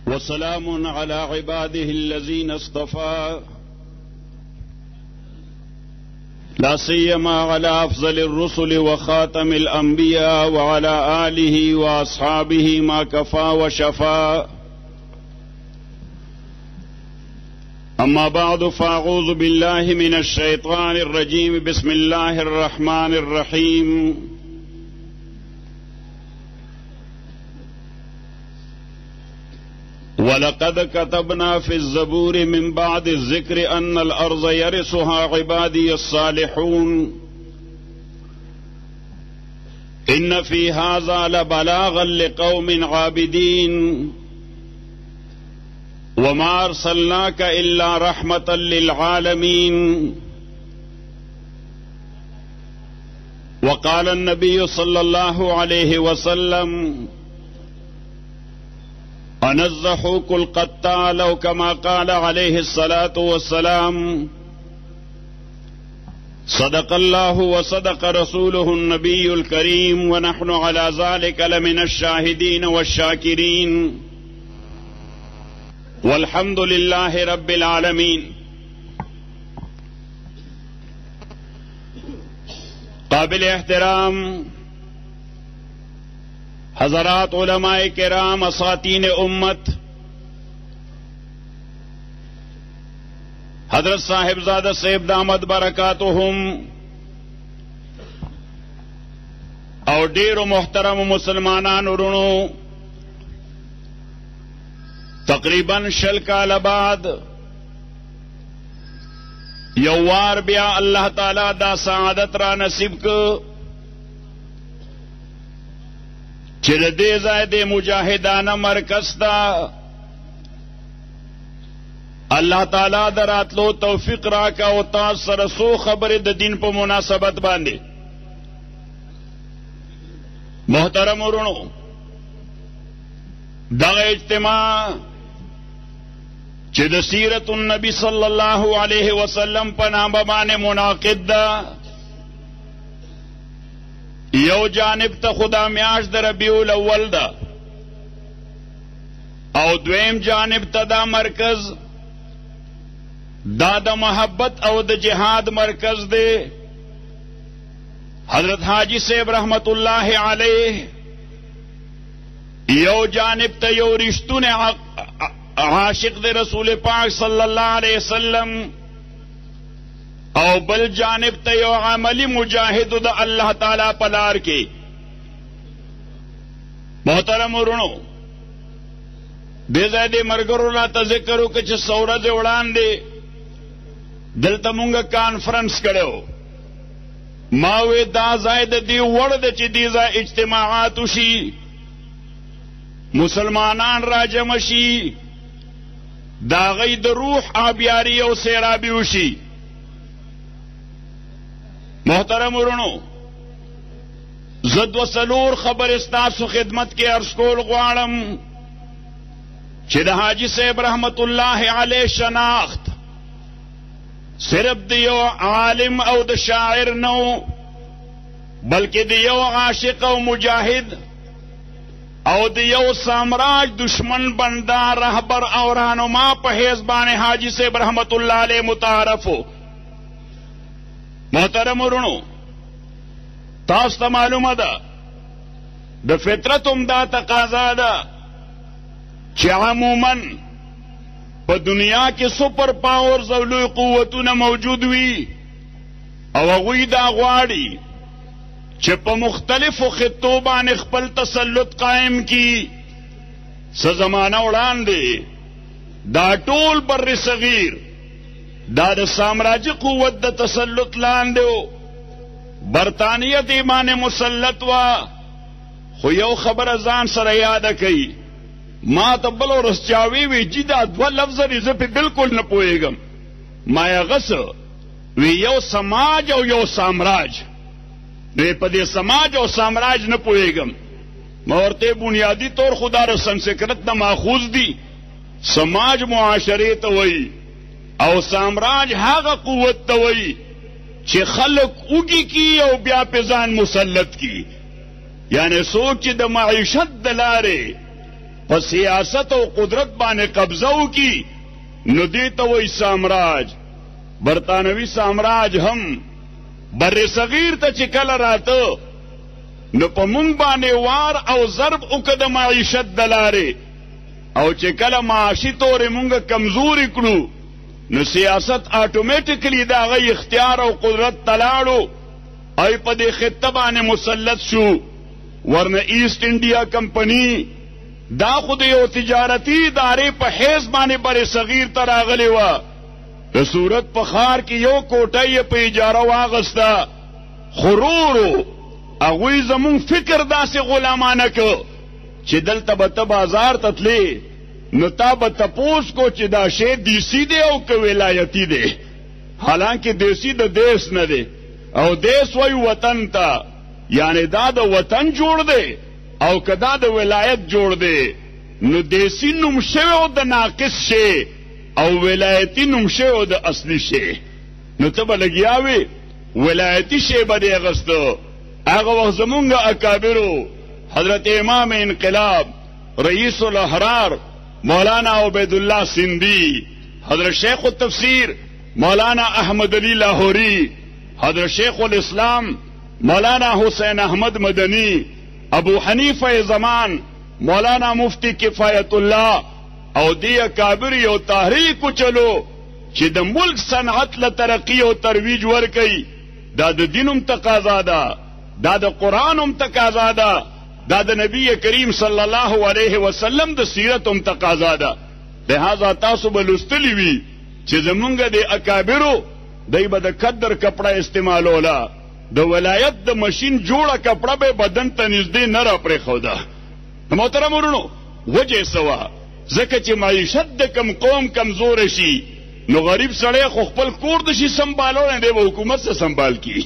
وسلام على عباده الذين اصطفى لا سيما على أفضل الرسل وخاتم الأنبياء وعلى آله وأصحابه ما كفى وشفى. أما بعد فأعوذ بالله من الشيطان الرجيم. بسم الله الرحمن الرحيم. ولقد كتبنا في الزبور من بعد الذكر أن الأرض يرثها عبادي الصالحون إن في هذا لبلاغا لقوم عابدين وما أرسلناك إلا رحمة للعالمين. وقال النبي صلى الله عليه وسلم أنا الضحوك القتال، أو كما قال عليه الصلاة والسلام. صدق الله وصدق رسوله النبي الكريم ونحن على ذلك لمن الشاهدين والشاكرين والحمد لله رب العالمين. قابل احترام حضرات علماء کرام اساتین امت، حضرت صاحبزادہ صاحب دامت برکاتہم اور ډیرو محترم مسلمانان ورونو، تقریباً 20 کال بعد یو وار بیا اللہ تعالی دا سعادت را نصیب کو چې د دې ځای د مجاهدانه مرکز ته الله تعالی د راتلو توفیق راکا او تاسو سره څو خبرې د دین په مناسبت باندې. محترم ورونو، دغه اجتماع چې د سیرت النبی صلی الله علیه وسلم په نامه باندې منعقد ده، یو جانب ته خدا میاشت د ربیع الاول ده او دویم جانب ته دا مرکز دا د محبت او د جهاد مرکز دی. حضرت حاجی صاحب رحمت الله علیه یو جانب ته یو رښتونه عاشق د رسول پاک صلی الله علیه وسلم او بل جانب ته یو عملی مجاهد د الله تعالی په لار کې. محترم ورونو، دې ځای د مرګرو لا ته ذکر وکړه چې څو ورځې وړاندې دلته مونږ کانفرنس کړو. ما وې دا ځای د دې وړ ده چې دې ځای اجتماعات وشي، مسلمانان راجمع شي، دا غي د روح آبیاری او سیرابي وشي. محترم ورونو، زد و سلور خبر استاسو خدمت کې عرض کول غواړم چې د حاجی صاحب رحمت الله علیه شناخت صرف د یو عالم او د شاعر نو، بلکې د یو عاشق او مجاهد او د یو سامراج دشمن بندا رهبر او رهنما په حیث باندې حاجی صاحب رحمت الله علیه متعارفو. محترم ورونو، تاسو ته معلومه ده د فطرت هم دا تقاضا ده چې عموما په دنیا کې سپر پاورز او لوی قوتونه موجود وي او هغوی دا غواړي چې په مختلفو خطو باندې خپل تسلط قائم کړي. څه زمانه وړاندې دا ټول بر صغیر دا د سامراجي قوت د تسلط لاندې و، برطانیه د ایمان مسلط وا. خو یو خبره ځان سره یاده کوي، ما ته بل ورځ چا وی چې دا دوه لفظه دي زه پې بلکل نه پوهېږم. ما یې هغه څه وی یو سماج او یو سامراج، نو په دې سماج او سامراج نه پوهېږم. ما ورته بنیادی طور خدا د سنسکرت نه ماخوذ دي. سماج معاشرې ته وایي او سامراج هغه قوت ته وایي چې خلق اوږي کی او بیا په ځان مسلط کی. یعنی څوک چې د معیشت د لارې په سیاست او قدرت باندې قبضه وکړي نو دې ته وایي سامراج. برطانوي سامراج هم بر صغیر ته چې کله راته نو په مونږ باندې وار او ضرب وکړه د معیشت د لارې، او چې کله معاشي طورې مونږ کمزوري کړو نو سیاست آټومیټیکلی د هغه اختیار او قدرت ته لاړو او په دې خطه باندې مسلط شو. ورنه ایسٹ انډیا کمپنی دا خو د یو تجارتي ادارې په حیث باندې بر صغیر ته راغلې وه. د صورت په ښار کې یو کوټه یې په اجاره واغسته، خرورو هغوی زمونږ فکر داسې غلامانه که چې دلته به ته بازار ته تلې نو تا به تپوس کو چې دا شی دیسی دی او که ولایتي دی، حالانکه دیسی د دیس نه دی او دیس وی وطن ته، یعنی دا د وطن جوړ دی او که دا د ولایت جوړ دی نو دیسی نوم شوی د ناقص شی او ولایتي نوم شوی د اصلي شی. نو ته به لګیا وې ولایتي شی به دې اغسته. هغه وخت زمونږ اکابرو حضرت امام انقلاب رئیس الاحرار مولانا عبیداللہ سندھی، حضرت شیخ التفسیر مولانا احمد علی لاہوری، حضرت شیخ الاسلام مولانا حسین احمد مدنی، ابو حنیفہ زمان مولانا مفتی کفایت اللہ او دی اکابر یو تحریک چلو چې د ملک صنعت له ترقی او ترویج ورکي. دا د دینم تقاضا ده، دا د قرآنم تقاضا ده، دا د نبی کریم صلی الله علیه وسلم د سیرتم تقاضا ده. لہذا تاسو به لوستلی وي چې زمونږ د اکابرو دی به د قدر کپڑا استعمالولا، د ولایت د ماشین جوړه کپڑا به بدن ته نږدې نه را پرېښوده. محترم ورونو وجه سوا ځکه چې معیشت د کم قوم کمزور شي نو غریب سړی خو خپل کور د شي سنبالولی دی به حکومت څه سنبال کی.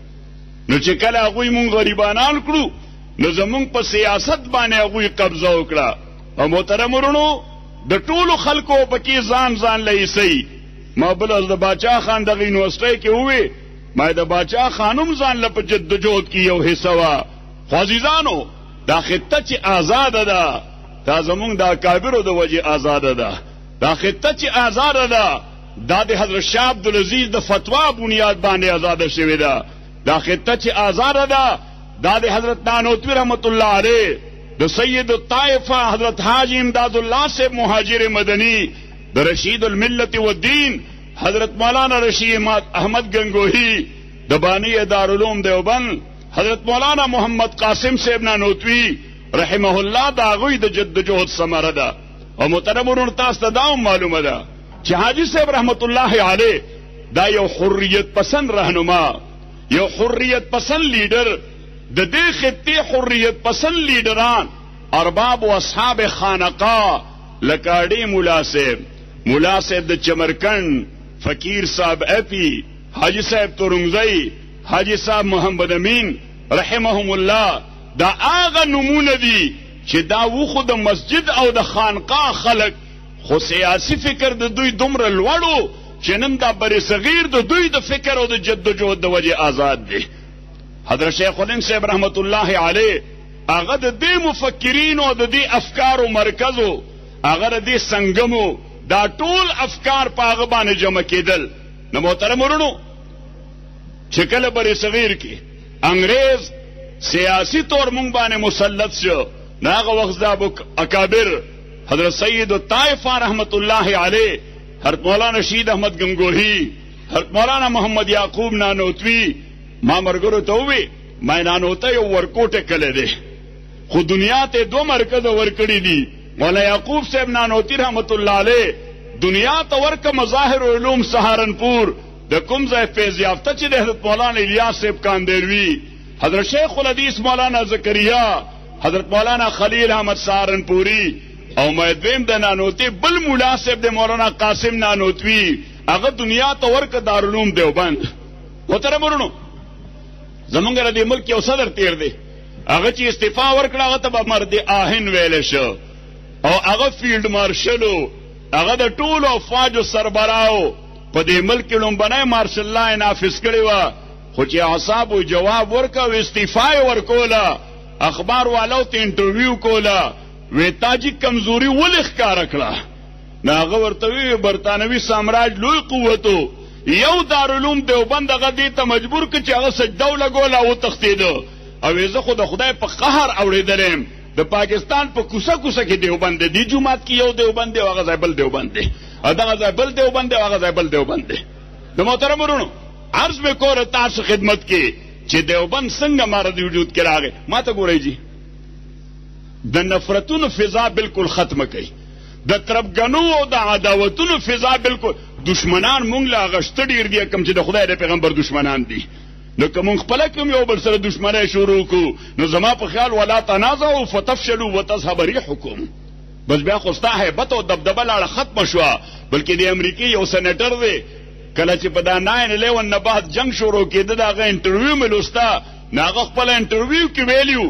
نو چې کله هغوی مونږ غریبانان کړو نو زمونږ په سیاست باندې هغوی قبضه وکړه. او محترم ورونو د ټولو خلکو پکې ځان ځان لایسي. ما بل از د باچا خان دغه یونیورسټۍ کې ووې ما د باچا خانم ځان له په جدوجهد کې یو حصه وه. خو عزیزانو دا خطه چې آزاده ده دا زمونږ د اکابرو د وجې آزاده ده. دا خطه چې آزاده ده دا د حضرت شاه عبدالعزیز د فتوا بنیاد باندې آزاده شوې ده. دا خطه چې آزاده ده دا د حضرت نانوتوی رحمت الله علیه، د سید الطائفه حضرت حاجی امداد الله صاحب مهاجر مدنی، د رشید الملت والدین حضرت مولانا رشید احمد گنگوہی، د بانی دارالعلوم دیوبند حضرت مولانا محمد قاسم صاحب نانوتوی رحمه الله دا هغوی د جدوجهد ثمره ده. او محترم ورونو تاسو ته دا هم معلومه ده چې حاجی صاحب رحمت الله علیه دا یو حریت پسند رهنما، یو حریت پسند لیډر. د دې خطې حریت پسند لیډران ارباب و اصحاب خانقاه لکه اډې ملا صاحب د چمرکند، فقیر صاحب اپی، حاجی صاحب تورنګزی، حاجی صاحب محمد امین رحمهم الله، دا هغه نمونه دي چې دا وخو د مسجد او د خانقاه خلق خو سیاسی فکر د دوی دومره لوړو چې نن دا بر صغیر د دوی د فکر او د جدوجهد د وجې آزاد دي. حضرت شیخ الهند صاحب رحمت الله علیه هغه د دې مفکرین او د دې افکارو مرکزو، هغه د دې سنگمو، دا ټول افکار په هغه باندې جمع کېدل. نو محترم ورونو چې کله بر صغیر کې انګریز سیاسی طور مونږ باندې مسلط شو نو هغه وخت د اکابر حضرت سید الطائفه رحمت الله علیه، حضرت مولانا رشید احمد گنگوہی، حضرت مولانا محمد یعقوب نانوتوی، ما مرګرو ته وې ما نانوته یو ورکوټه کله دی خو دنیا ته دو مرکز ورکړي دي. مولانا یعقوب صاحب نانوتی رحمت الله علیه دنیا ته ورکه مظاهر علوم سهارنپور د کوم ځای فیض یافته چې د حضرت مولانا الیاس صاحب کاندروی، حضرت شیخ الحدیث مولانا زکریا، حضرت مولانا خلیل احمد سهارنپوری او مدویم د نانوتی بل مولا صاحب د مولانا قاسم نانوتوی هغه دنیا ته ورکه دارالعلوم دیوبند. محترم ورونو زمونږ د ملک یو صدر تیر دی هغه چې استعفا ورکړه هغه ته به مرد آهن ویل شو او هغه فیلډ مارشلو، هغه د ټولو افواجو سربراهو په دې ملک کې لومبنی مارشل لا یې نافذ کړې وه خو چې اعصابو جواب ورکه او استعفا یې ورکوله، اخبار والو ته انټرویو کوله وی تاجی کمزوری ولې ښکاره کړه؟ نو هغه ورته وی برطانوي سامراج لوی قوتو یو دارالعلوم دیوبند هغه دې ته مجبور کړ چې هغه سجده ولګوله او وتښتېده. او زه خو د خدای په قهر اورېدلی د پاکستان په کوڅه کوڅه کې دیوبند دی، جومات کې یو دیوبند دی او هغه ځای بل دیوبند دی، او دغه ځای بل دیوبند دی او هغه ځای بل دیوبند دی. د محترم ورونو عرض مې کوله تاسو خدمت کې چې دیوبند څنګه مارد وجود کې راغی. ما ته ګورئ جي د نفرتونو فضا بالکل ختمه کوي، د تربګنو او د عداوتونو فضا بالکل. دشمنان مونږ له هغه شته ډېر دي کوم چې د خدای د پیغمبر دشمنان دي. نو که مونږ خپله کوم یو بل سره دشمنۍ شروع کړو نو زما په خیال ولا تنازعوا فتفشلوا وتذهب ريحكم. بس بیا خو ستا هیبت او دبدبه لاړه ختمه شوه. بلکې د امریکې یو سینیټر دی کله چې په دا 9/11 نه بعد جنگ شروع کېده د هغه انټرویو مې لوسته، نو هغه خپل انټرویو کې ویلیو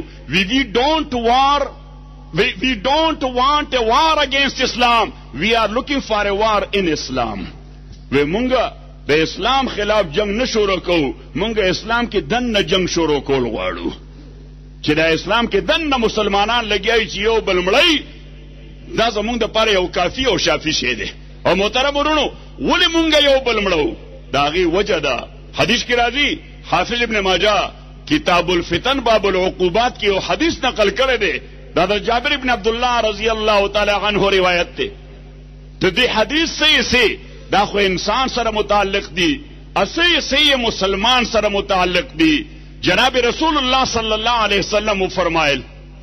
we don't want a war against Islam, we are looking for a war in Islam. وی مونږه د اسلام خلاف جنگ نه شروع کوو، مونږه اسلام کې دننه جنگ شروع کول غواړو چې د اسلام کې دننه مسلمانان لګیایي چې یو بل مړی، دا زمونږ دپاره یو کافي او شافي شی دی. او محترم ورونو ولې مونږه یو بل مړو؟ د هغې وجه ده حدیث کې راځي، حافظ ابن ماجه کتاب الفتن باب العقوبات کې یو حدیث نقل کړی دی، دا د جابر ابن عبدالله رضی الله تعالی عنه روایت دی. د دې حدیث سے دا خو انسان سره متعلق دی، اسی مسلمان سره متعلق دی. جناب رسول الله صلی الله علیه وسلم فرمایل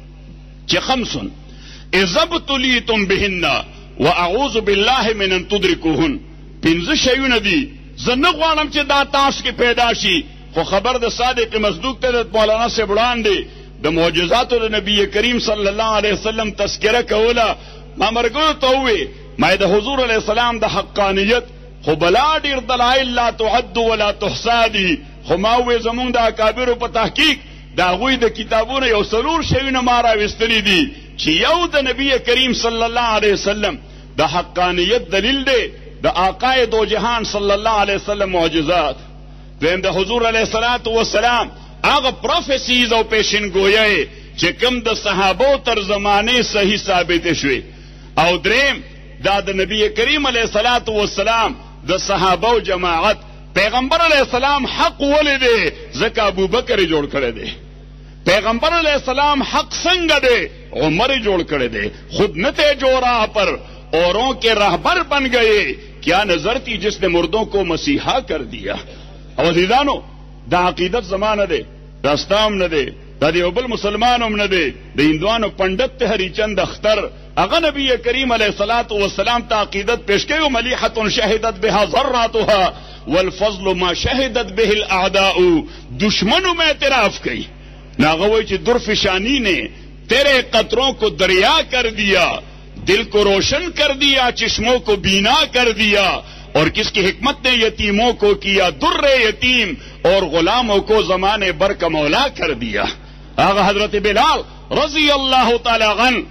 چې خمس اذا ابتلیتم بهن واعوذ بالله من ان تدركوهن. پنځه شیونه دي زه نه غواړم چې دا تاسو کې پیدا شي، خو خبر د صادق مصدوق ته د مولانا صاحب وړاندې د معجزاتو د نبی کریم صلی الله علیه وسلم تذکره کوله. ما مرګو ته ووی ما د حضور علیه السلام د حقانیت خو بلا ډیر دلایل لا تعد ولا تحصى دي، خو ما ووی زمونږ د اکابرو په تحقیق د هغوی د کتابونو یو څلور شیونه ما راویستلي دي چې یو د نبی کریم صلی الله علیه وسلم د حقانیت دلیل دی، د آقای دو جهان صلی الله علیه وسلم معجزات. دویم د حضور علیه السلام هغه پروفیسیز او پیشنګویی چې کوم د صحابو تر زمانې صحیح ثابت شوي. او دریم دا د نبی کریم علیه السلام د صحابو جماعت. پیغمبر علیه السلام حق ولیدی ځکه ابوبکر یې جوړ کړی دی. پیغمبر علیہ السلام حق څنګه دی؟ عمر جوړ کړی دی. خود نہ تھے جو راہ پر اوروں کے راہبر بن گئے، کیا نظر تھی جس نے مردوں کو مسیحا کر دیا. او عزیزانو دا عقیدت زمانه دی، دا ستام نه دی، دا دیوبل مسلمانوم نه دی، د هندوانو پنډت ته هری چند اختر هغه نبی کریم علیه السلام ته عقیدت پیش کوي. ملیحة شهدت بها ذراتها والفضل ما شهدت به الاعداء. دشمنوں میں اعتراف کی ناغوی چې درفشانی نے تیرے قطروں کو دریا کر دیا، دل کو روشن کر دیا، چشموں کو بینا کر دیا، اور کس کی حکمت نے یتیموں کو کیا در یتیم اور غلاموں کو زمانے بر کا مولا کر دیا. آغا حضرت بلال رضی اللہ تعالی عنہ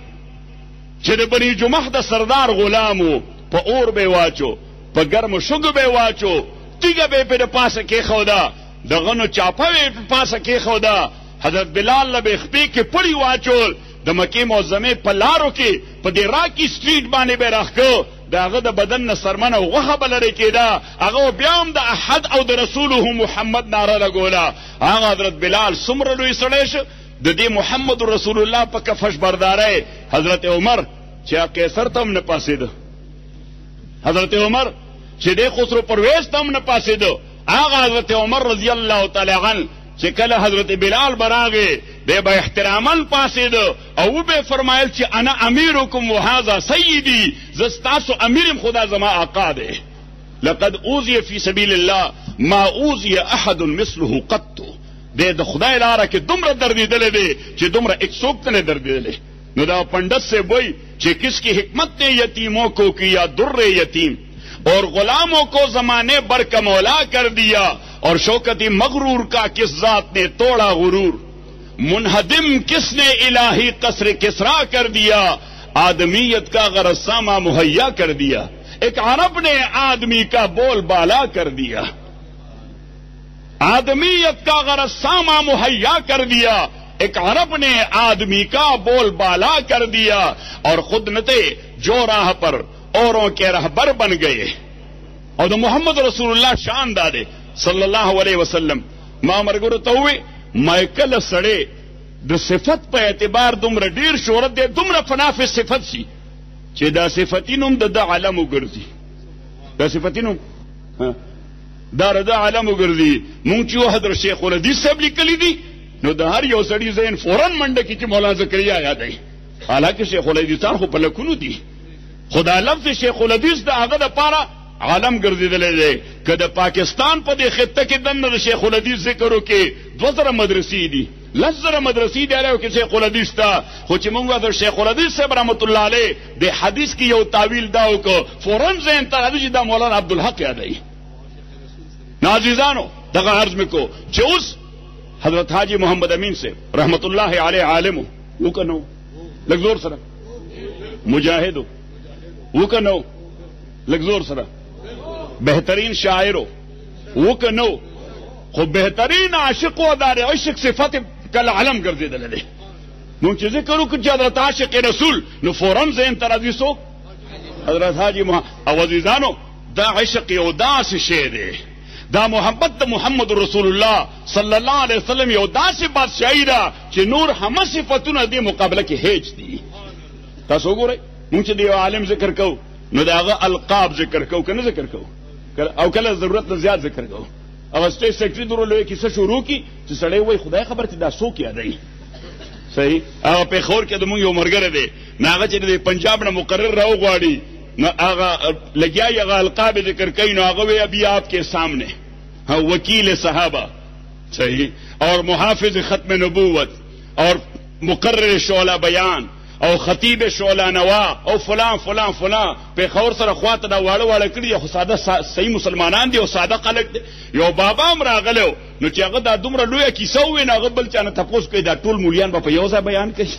چې د بنی جمح د سردار غلامو په اور به واچو، په ګرمو شګو به واچو، تیګه به په پاسه کې خودا، د غنو چاپه په پاسه کې خودا. حضرت بلال له خپې کې پړی واچول، د مکې معظمې په لارو کې په دې راکی سټریټ باندې به راخکو، د هغه د بدن نه سرمنه غوښه به لرې کېده، هغه بیا هم د احد او د رسوله محمد ناره لګوله. هغه حضرت بلال څومره لوی سړی شو، د دې محمد رسول الله په کفش بردارۍ. حضرت عمر چې قیصر ته هم نه پاسېده، حضرت عمر چې د خسرو پرویز ته هم نه پاسېده. هغه حضرت عمر رضی الله تعالی عنه چې کله حضرت بلال براغه به احتراما پاسېده او به فرمایل چې انا امیرکم وهذا سیدی، زستاسو امیرم خدا زما آقا دی. لقد اوذی فی سبیل الله ما اوذی احد مثله قط. د خدای لاره کې دومره دردېدلی دی چې دومره ایک څوک ته نه دردېدلی. نو دا پنډت سے وایي چې کس کی حکمت نے یتیموں کو کیا در یتیم اور غلاموں کو زمانے بر کا مولا کر دیا، اور شوکتی مغرور کا کس ذات نے توڑا غرور، منہدم کس نے الہی قصر کسرا کر دیا، آدمیت کا غرض ساما مہیا کر دیا، ایک عرب نے آدمی کا بول بالا کر دیا، آدمیت کا غرض ساما مہیا کر دیا. एक अरब ने आदमी का बोल बाला कर दिया और खुद नते जो राह पर औरों के रहबर बन गए. और द मोहम्मद रसूलुल्लाह शान दादे सल्लल्लाहु अलैहि वसल्लम मा मरगुर तोवे माइकल सड़े द सिफत पे एतबार दुमर ढेर शोहरत दे दुमर फनाफ सिफत सी چې دا صفتینم د عالم وګرځي دا صفتینم دا د عالم وګرځي. مونږ چې حضرت شیخ الحدیث صاحب لیکلي دي نو د هر یو سړي ذهن فورن منډه کې چې مولانا زکریا یادای. حالانکه شیخ الحدیث خو په لکونو دي خدا لفظ شیخ الحدیث د هغه د پاره عالم ګرځیدلې دی. که د پاکستان په دې خطه کې دنه د شیخ الحدیث ذکر وکي 2000 مدرسې دي 10,000 مدرسې دی راو کې شیخ الحدیث تا خو چې موږ د شیخ الحدیث صاحب رحمت الله علیه د حدیث کې یو تعویل دا وکړو فورن ذهن ته راځي دا مولانا عبدالحق یادای. نازیزانو دغه عرض مکو چې اوس حضرت حاجی محمد امین سے رحمت الله علیه عالم وکنو لګزور سره مجاهد وکنو لګزور سره بهترین شاعر وکنو خو بهترین عاشق او دار عشق صفات کل علم ګرځیدل دي. نو چې ذکر وکړو چې حضرت عاشق رسول نو فورن ذهن ته راځي سو حضرت حاجی او عزیزانو دا عشق یو داسې شی دی دا محبت د محمد رسول الله صلی الله علیه وسلم یو داسې بادشاہی ده چې نور هم صفاتونه دې مقابله کې هیڅ دي. تاسو وګورئ موږ چې یو عالم ذکر کوو نو داغه القاب ذکر کوو کنه ذکر کوو او کله ضرورت نه زیات ذکر کوو. او سټیټ سیکریټری درولوي کیسه شروع کی چې سړی وای خدای خبر ته دا څوک یادای. صحیح هغه په خور کې د مونږ یو مرګره دی ناغه چې د پنجاب نه مقرر راو غواړي نو هغه لګیا هغه القاب ذکر کوي نو هغه وی ابي آپ کے سامنے وکیل صحابہ صحیح اور محافظ ختم نبوت اور مقرر شعلہ بیان او خطیب شعلہ نوا او فلان فلان فلان په خور سره خواته دا واړه واړه کړي خو ساده صحیح مسلمانان دي او ساده خلک دي. یو بابا هم راغلو نو چې هغه دا دومره لویه کیسه ووی نو هغه بل چانه تپوس کوي دا ټول مولیان به په یو ځای بیان کوي.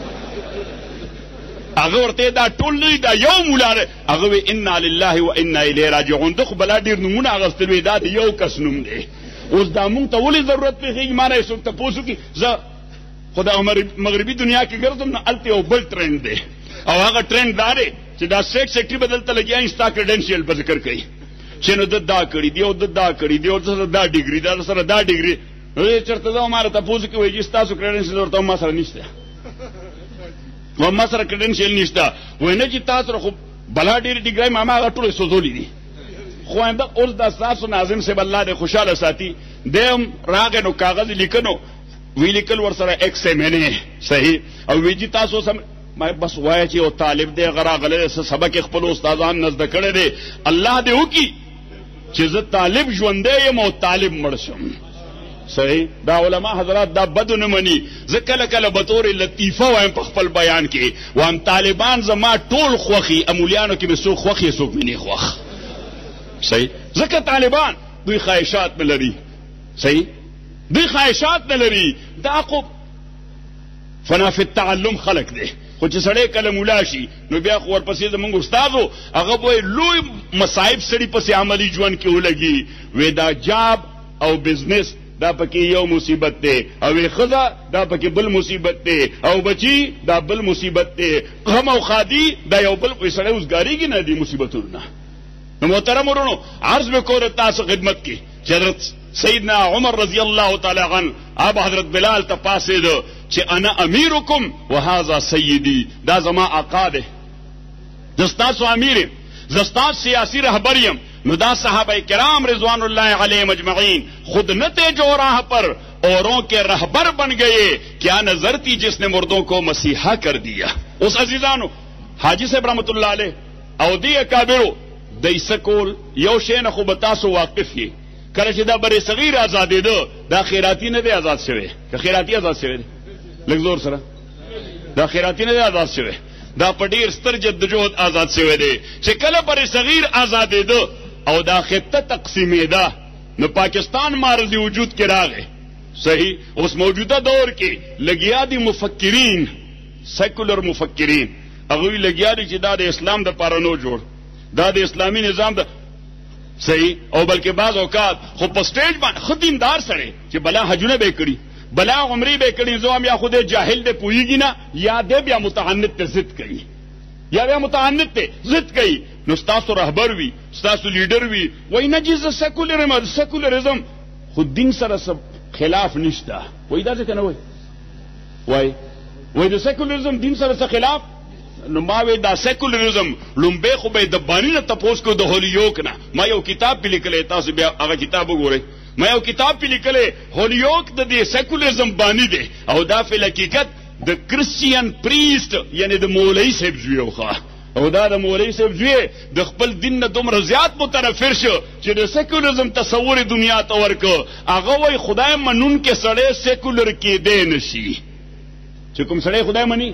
هغه ورته دا ټول نه دا یو مولا هغه وی انا لله و انا الیه راجعون. دغه بلا ډیر نمونه اغستل وی دا یو کس نوم دی. اوس دا مونږ ته ولې ضرورت پیږي مانه یې څوک تپوسو کی زه خدا مغربي دنیا کې ګرځم نه الته یو بل ټرند دی او هغه ټرند دا دی چې دا سټیټ سیکریټری بدلته لګیا انستا کریډنشیل په ذکر کوي چې نو دا کړی دی او دا کړی دی او دا ډیګری دا سره دا ډیګری نو چرته دا ماره تاسو کې وایي چې تاسو کریډنشیل ورته ما سره نشته و ما سره کریډنشیل نشته وینه چې تاسو خو بلا ډیر ډیګری ما هغه ټول سوزولې دي خو انده اوس دا تاسو ناظم سے الله دې خوشاله ساتي دیم راغې نو کاغذ لیکنو وی لیکل ور سره ایک سے میں نے صحیح او وی جی تاسو سم ما بس وای چې او طالب دې غرا غله سبق خپل استادان نزد کړي دي الله دې وکي چې زه طالب ژوندې یم او طالب مرشم. صحیح دا علما حضرات دا بد نه مني ځکه کله به تور لطیفه وایم په خپل بیان کې وام طالبان زما ټول خوخي امولیانو کې به سو خوخي سو مني خوخ. صحیح ځکه طالبان دوی خواهشات نه لري. صحیح دوی خواهشات نه لري دا خو فنا فی التعلم خلق دی خو چې سړی کله مولا شي نو بیا خو ورپسې زمونږ استادو هغه به لوی مصائب سړي پسې عملی ژوند کې ولګي وی دا جاب او بزنس دا پکې یو مصیبت دی او خزه دا پکې بل مصیبت دی او بچی دا بل مصیبت دی غم او خادي دا یو بل سړی اوسګاریږي نه دی مصیبتونه. نو محترم ورونو عرض وکړ تاسو خدمت کې حضرت سیدنا عمر رضی الله تعالی عنہ اب حضرت بلال ته پاسید چې انا امیرکم وهذا سیدی دا زما آقا ده زستاسو امیر زستاس سیاسی رهبریم. نو دا صحابہ کرام رضوان اللہ علیہم اجمعین خود نتے جو راہ پر اوروں کے رہبر بن گئے. کیا نظر تھی جس نے مردوں کو مسیحا کر دیا. اس عزیزانو حاجی صاحب رحمت اللہ علیہ او دی اکابرو دیسکول یو شین خو بتاسو واقف یې کله چې دا بر صغیر آزادې ده دا خیراتی نه دی آزاد شوی که خیراتی آزاد شوی دی لږ زور سره دا خیراتی نه دی آزاد شوی دا په ډیر ستر جدوجہد آزاد شوی دی چې کله بر صغیر آزادې ده او دا خطه تقسیمې ده نو پاکستان معرض وجود کې راغی. صحیح اوس موجوده دور کې لګیا دي مفکرین سیکولر مفکرین هغوی لګیا دي چې دا د اسلام د پاره نو جوړ دا د اسلامی نظام د صحیح او بلکې بعض اوقات خو په سټیج باندې خو دیندار سره چې بلا حجونه به کړی بلا عمری به کړي زوم یا خود جاهل دی پویږي نه یا دی بیا متعنت ته ضد کوي یا بیا متعنت ته ضد کوي نو ستاسو رهبر وي ستاسو لیډر وي وای نه جز سیکولرزم خو دین سره خلاف نشته وای دا څنګه نه وای د سیکولرزم دین سره خلاف نو ما وی دا سیکولرزم لومبه خو به د بانی نه تپوس کو د هولیوک نه ما یو کتاب په لیکلې تاسو بیا هغه کتاب وګورئ ما یو کتاب په لیکلې هولیوک د دې سیکولرزم بانی دی او دا په حقیقت د کرسچین پریست یعنی د مولوی صاحب زوی او دا د مولوی صاحب زوی د خپل دین نه دومره زیات متنفر شو چې د سیکولرزم تصور دنیا ته ورکو هغه وای خدای منون کې سړی سیکولر کې دی نشي چې کوم سړی خدای مني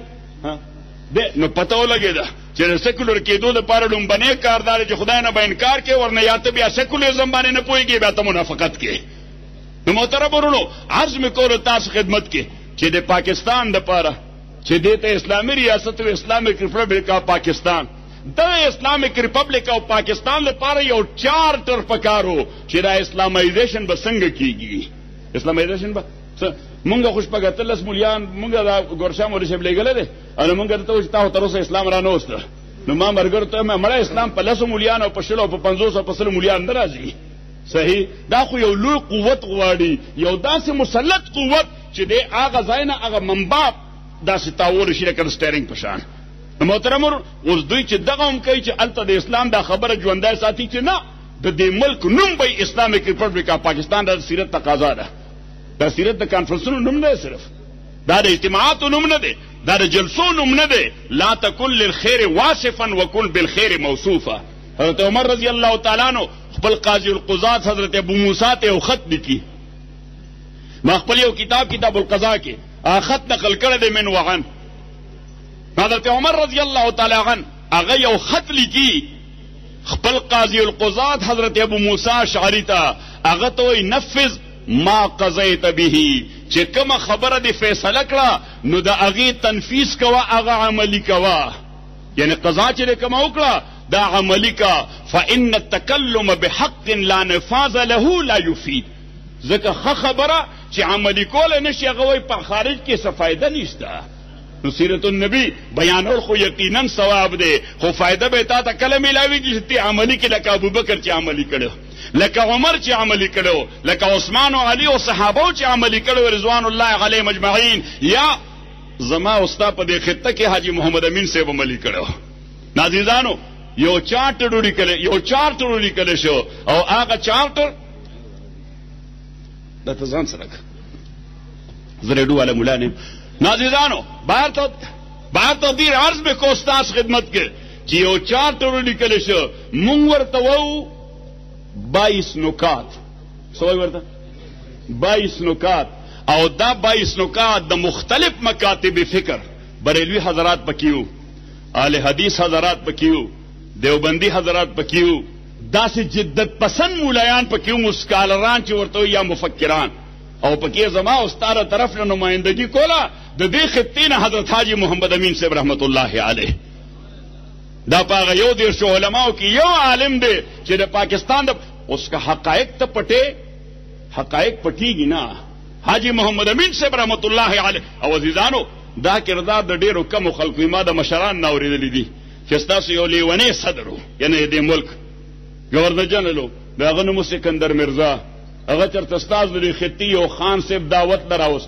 نو پته ولګېده چې د سیکولر کېدو لپاره لومبنی کاردار چې خدای نه به انکار کې ورنه یا ته بیا سیکولرزم باندې نه پوهېږې بیا ته منافقت کې نو محترم ورونو عرض مې کولو تاسو خدمت کې چې د پاکستان دپاره چې دې ته اسلامي ریاست او اسلامیک ریپبلک آف پاکستان د اسلامیک ریپبلک او پاکستان لپاره یو چارټر پکارو چې دا اسلامایزیشن به څنګه کېږي اسلامایزیشن به مونږ خوش پګتلس مولیان مونږ دا ګورشا مولوی صاحب لګل دي او مونږ ته وځ تاسو تر اوسه اسلام را نه وسته نو ما مرګر ته مړ اسلام په لاسو مولیان او په شلو او په 500 په سل مولیان درازي صحیح دا خو یو لوی قوت غواړي یو داسې مسلط قوت چې د هغه ځای نه هغه منبع داسې تاور شي لکه سټیرینګ په شان محترم اوس دوی چې دغه هم کوي چې الته د اسلام دا خبره ژوندۍ ساتي چې نه د دې ملک نوم به اسلامیک ریپبلک آف پاکستان د سیرت تقاضا ده دا سیرت د کانفرنسونو نوم نه صرف دا د اجتماعاتو نوم نه دی دا د جلسو نوم نه دی لا تکن للخیر واصفا وکن بالخیر موصوفا حضرت عمر رضی الله تعالی عنہ خپل قاضی القضات حضرت ابو موسی ته یو خط لیکي ما خپل یو کتاب القضاء کې خط نقل کړی دی من وعن حضرت عمر رضی الله تعالی عنہ هغه یو خط لیکي خپل قاضی القضات حضرت ابو موسی اشعری ته هغه ته نفذ ما قضیت به چې کومه خبره دی فیصله کړه نو د هغې تنفیذ کوه هغه عملي کوه یعنی قضا چې دی کومه وکړه دا عملي کا فإن التکلم بحق لا نفاذ له لا يفید ځکه ښه خبره چې عملي کولی نشي هغه وایي په خارج کې څه فایده نشته نو سیرت النبی بیانول خو یقینا ثواب دی خو فایده به تا ته کله میلاویږي چې ته عملي کې لکه ابوبکر چې عملي کړو لکه عمر چې عملي کړو لکه عثمان او علي او صحابه چې عملي کړو رضوان الله علیهم اجمعین یا زما استا په دې خطه کې حاجی محمد امین صاحب عملي کړو نازیزانو یو چارټر لیکل شو او هغه چارټر د تزان سره زریډو والا مولا نه نازیزانو باید تقدیر عرض به کو استاد خدمت کې چې یو چارټر لیکل شو مونږ ورته وو 22 نکات سوای ورته 22 نکات او دا 22 نکات د مختلف مکاتب فکر بریلوی حضرات پکیو اهل حدیث حضرات پکیو دیوبندی حضرات پکیو داسې جدت پسند مولایان پکیو مسکالران چې ورته یا مفکران او پکې زما استاد طرف نه نمائندگی کوله د دې خطې نه حضرت حاجی محمد امین صاحب رحمت الله علیه دا پاغه یو دیر شو علماء کی یو عالم دی چې د پاکستان د اس کا حقائق ته حقائق پټیږي نه حاجی محمد امین صاحب رحمت الله علیه او عزیزانو دا کردار د ډیرو کم خلکو ما د مشران نه اوریدلې دي چې تاسو یو لیونی صدرو یعنی د ملک گورنر جنرال دغه نوم سکندر مرزا هغه چرته استاد لري خطي او خان صاحب دعوت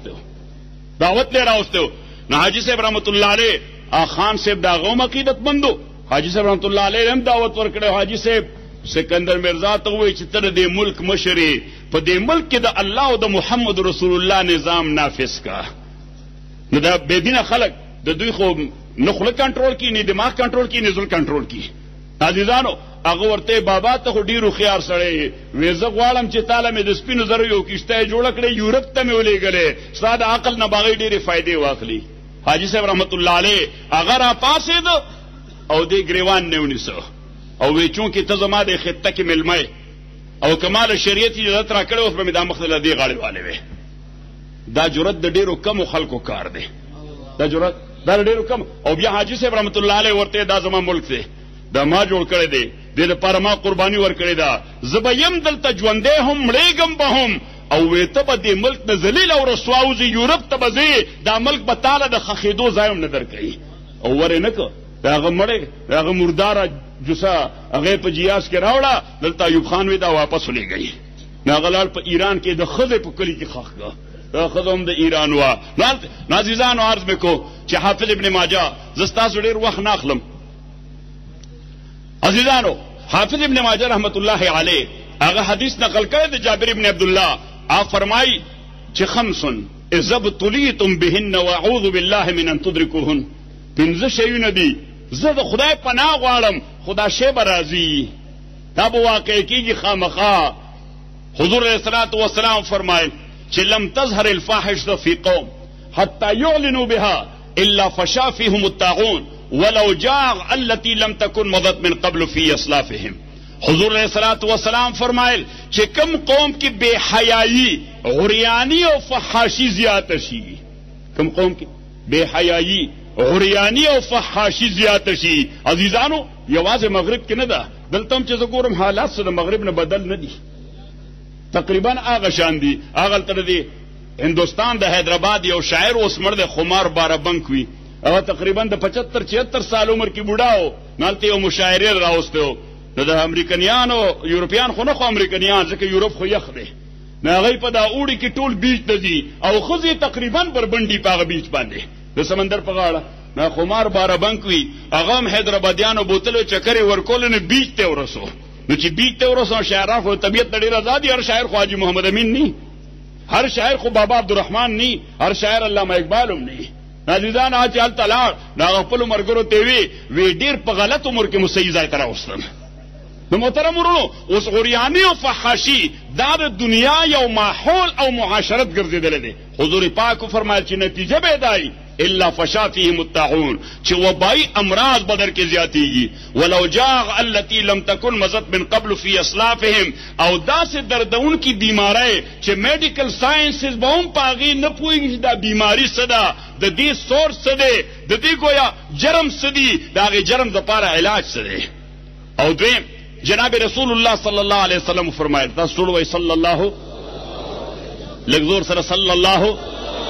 لراوستو نو حاجی صاحب رحمت الله علیه خان صاحب دا غو عقیدت مندو حاجی صاحب رحمت الله علیه هم دعوت ورکړو حاجی صاحب سکندر مرزا ته وایي چې تر دې ملک مشري په دې ملک کې د الله او د محمد رسول الله نظام نافذ کا نو دا بيدینه خلک د دوی خو نه خلک کنټرول کی نه دماغ کنټرول کی نه زړه کنټرول کی عزیزانو هغه ورته بابا ته خو ډیرو خيار سره وېزه غواړم چې تعالی مې د سپینو زرو یو کشته جوړ کړې یورپ ته مې ولېګلې ساده عقل نه باغې ډېرې فائدې واخلي حاجی صاحب رحمت الله علیه هغه را پاسېد او دې ګریوان نه ونیسو او وی چونکې ته زما د خطه کې ملمه او کمال شریعت اجازه را کړو په مدام مخله دی غاړې والے وي دا جرأت د ډیرو کم خلکو کار دی دا جرأت دا ډیرو کم او بیا حاجی صاحب رحمت الله علیه ورته دا زما ملک دی دا ما جوړ کړی دی د لپاره ما قرباني ورکړې ده زبیم دلته ژوندې هم مړېږم به هم او وې ته به دې ملک نه ذلیل او رسوا وځې یورپ ته به ځې دا ملک به تاله د خښېدو ځای هم نه درکوي او ورې نه که د هغه مړی د هغه مرداره جوسه هغه په جیاز کې راوړه دلته ایوب خان وې دا واپس ولېږئ نو هغه لاړ په ایران کې د ښځې په کلي کې ښخ کړه دا ښځه هم د ایران وه نازیزانو عرض مې کو چې حافظ ابن ماجه زه ستاسو ډېر وخت نه اخلم عزیزانو حافظ ابن ماجه رحمت الله علیه هغه حدیث نقل کړی د جابر ابن عبدالله هغه فرمایي چې خمسن اذا ابتلیتم بهن واعوذ بالله من ان تدرکوهن پنځه شیونه دي زه د خدای پناه غواړم خدا شی به راځي دا به واقع کېږي خامخا حضور علیه الصلاة والسلام فرمایل چې لم تظهر الفاحشة في قوم حتى يعلنوا بها الا فشا فيهم الطاعون ولو جاء التي لم تكن مضت من قبل في اسلافهم حضور علیہ الصلوۃ والسلام فرمایل چې کم قوم کې بے حیايي عریانی او فحاشی زیات شي کم قوم کې بے حیايي عریانی او فحاشی زیات شي عزیزانو یوازې مغرب کې نه ده دلته هم چې زه ګورم حالات سره مغرب نه بدل نه دي تقریبا هغه شان دي هغه تر دې هندوستان د حیدرآباد یو شاعر اوس مړ دی خمار باربنک وي هغه تقریبا د 75-76 سال عمر کې بوډا و نالته یو مشاعره راوسته و نو د امریکایانو یورپیان خو نه خو امریکایان ځکه یورپ خو یخ دی نو هغوی په دا اوړي کې ټول بیچ ته ځي او ښځې تقریبا بربنډي په هغه بیچ باندې د سمندر په غاړه نو خمار باربنک وي هغه هم حیدرآبادیانو بوتلو چکرې ورکول نه بیچ ته ورسو نو چې بیچ ته ورسو شاعران خو طبیعت ډېر آزاد هر شاعر خو حاجي محمد امین نی هر شاعر خو بابا عبدالرحمن نی هر شاعر علامه اقبال هم نی عزیزان چې هلته لاړ نو هغه خپلو ملګرو ته وی ډېر په غلط عمر کې مو صحیح ځای ته راوستم نو محترم ورونو اوس عریاني او فحاشي دا د دنیا یو ماحول او معاشرت ګرځېدلی دی حضور پاک فرمایل چې نتیجه به دای الا فشا فيهم الطاعون چې وبایي امراض بدر کې زیاتېږي ولو جاء التي لم تكن مضت من قبل في اسلافهم او داسې دردونکي بیماری چې میډیکل ساینسز به هم په هغې نه پوهېږي چې دا بیماري څه ده د دې سورس څه دی د دې گویا جرم څه دي د هغې جرم دپاره علاج څه دی او دویم جناب رسول الله صلی الله علیه وسلم فرمایل تاسو ټول وایئ صلی الله لږ زور سره صلی الله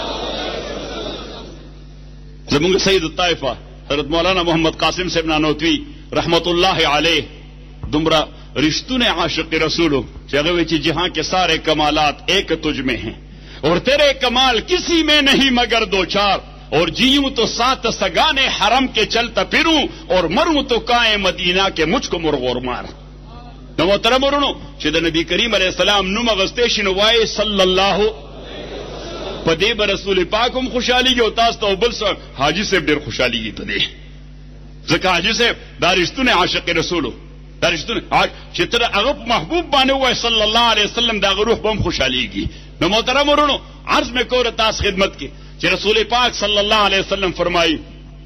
زمونږ سید الطائفه حضرت مولانا محمد قاسم صاحب نانوتوی رحمت الله علیه دومره رشتون عاشق رسولو چې هغه وایي چې جہاں کے سارے کمالات ایک تجھ میں ہیں اور تیرے کمال کسی میں نہیں مگر دو چار اور جیوں تو سات سگانے حرم کے چلتا پھروں اور مروں تو کائیں مدینہ کے مجھ کو مرغور مار نو محترم ورونو چې د نبی کریم علیه السلام نوم اغوستی شي نو وایي صلی الله په دې به رسول پاک هم خوشحالیږي او تاسو ته او بل څه حاجي صاحب ډېر خوشحالیږي په دې ځکه حاجي صاحب دا رښتونی عاشق رسولو دا رښتونی چې ته د هغه محبوب باندې ووایې صلی الله علیه وسلم د هغه روح به هم خوشحالیږي نو محترم ورونو عرض مې کوله تاسو خدمت کې چې رسول پاک صلی الله علیه وسلم فرمایي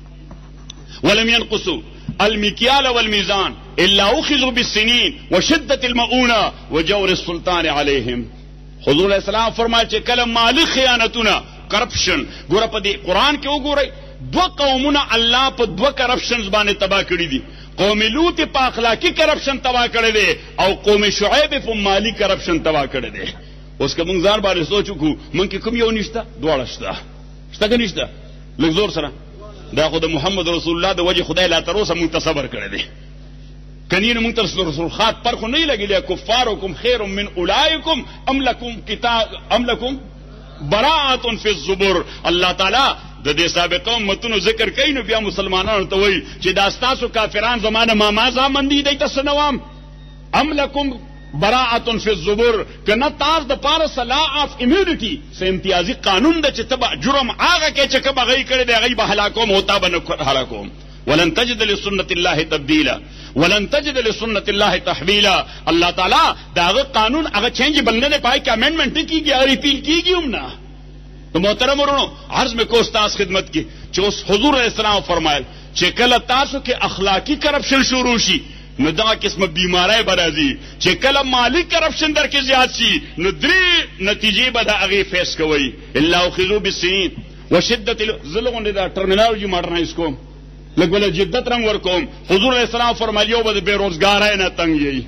ولم ينقصوا المكيال والميزان الا اخذوا بالسنين وشده المؤونه وجور السلطان عليهم حضور علیہ السلام فرمایي چې کله مالی خیانتونه کرپشن ګوره په دې قرآن کې وګورئ دوه قومونه الله په دوه کرپشنز باندې تباه کړي دي قوم لوط په اخلاقی کرپشن تباه کړی دی او قوم شعیب په مالی کرپشن تباه کړی دی اوس که موږ ځان باندې سوچ وکړو موږ کې کوم یو نشته دواړه شته شته که نشته لږ زور سره دا خو د محمد رسول الله د وجه خدای لا تر اوسه موږ ته صبر کړی دی کنی موږ ته رسول خات پر خو نه لګېدی کفارکم خیر من اولئکم ام لکم براءة فی الزبر الله تعالی د دې سابقه امتونو ذکر کوي نو بیا مسلمانانو ته وایي چې دا ستاسو کافران زمانه ما زامن دي دی تاسو نوام ام لکم براءة فی الزبر کنه تاسو د پاره صلاح اف امیونټي سه امتیازي قانون د چې تبع جرم هغه کې چې کبه غي کړی دی غي به هلاکوم او تا به هلاکوم ولن تجد لسنة الله تبديلا ولن تجد لسنة الله تحويلا الله تعالی داغه قانون هغه چینج بلنه نه پای کې امندمنت کیږي او ریپیل کیږي هم نه تو محترم ورونو عرض میں کو استاد خدمت کی چې اوس حضور علیہ السلام فرمایل چې کله تاسو کې اخلاقی کرپشن شروع شي نو دا قسمه بیماری برازي چې کله مالی کرپشن در کې زیات شي نو درې نتیجې به دا هغه فیس کوي الا اخذوا بالسنين وشده ظلم دا ټرمینالوجي ماډرنایز کوم لګول جدت رنگ ورکوم حضور علیہ السلام فرمایلیو به بیروزګارای نه تنګ یی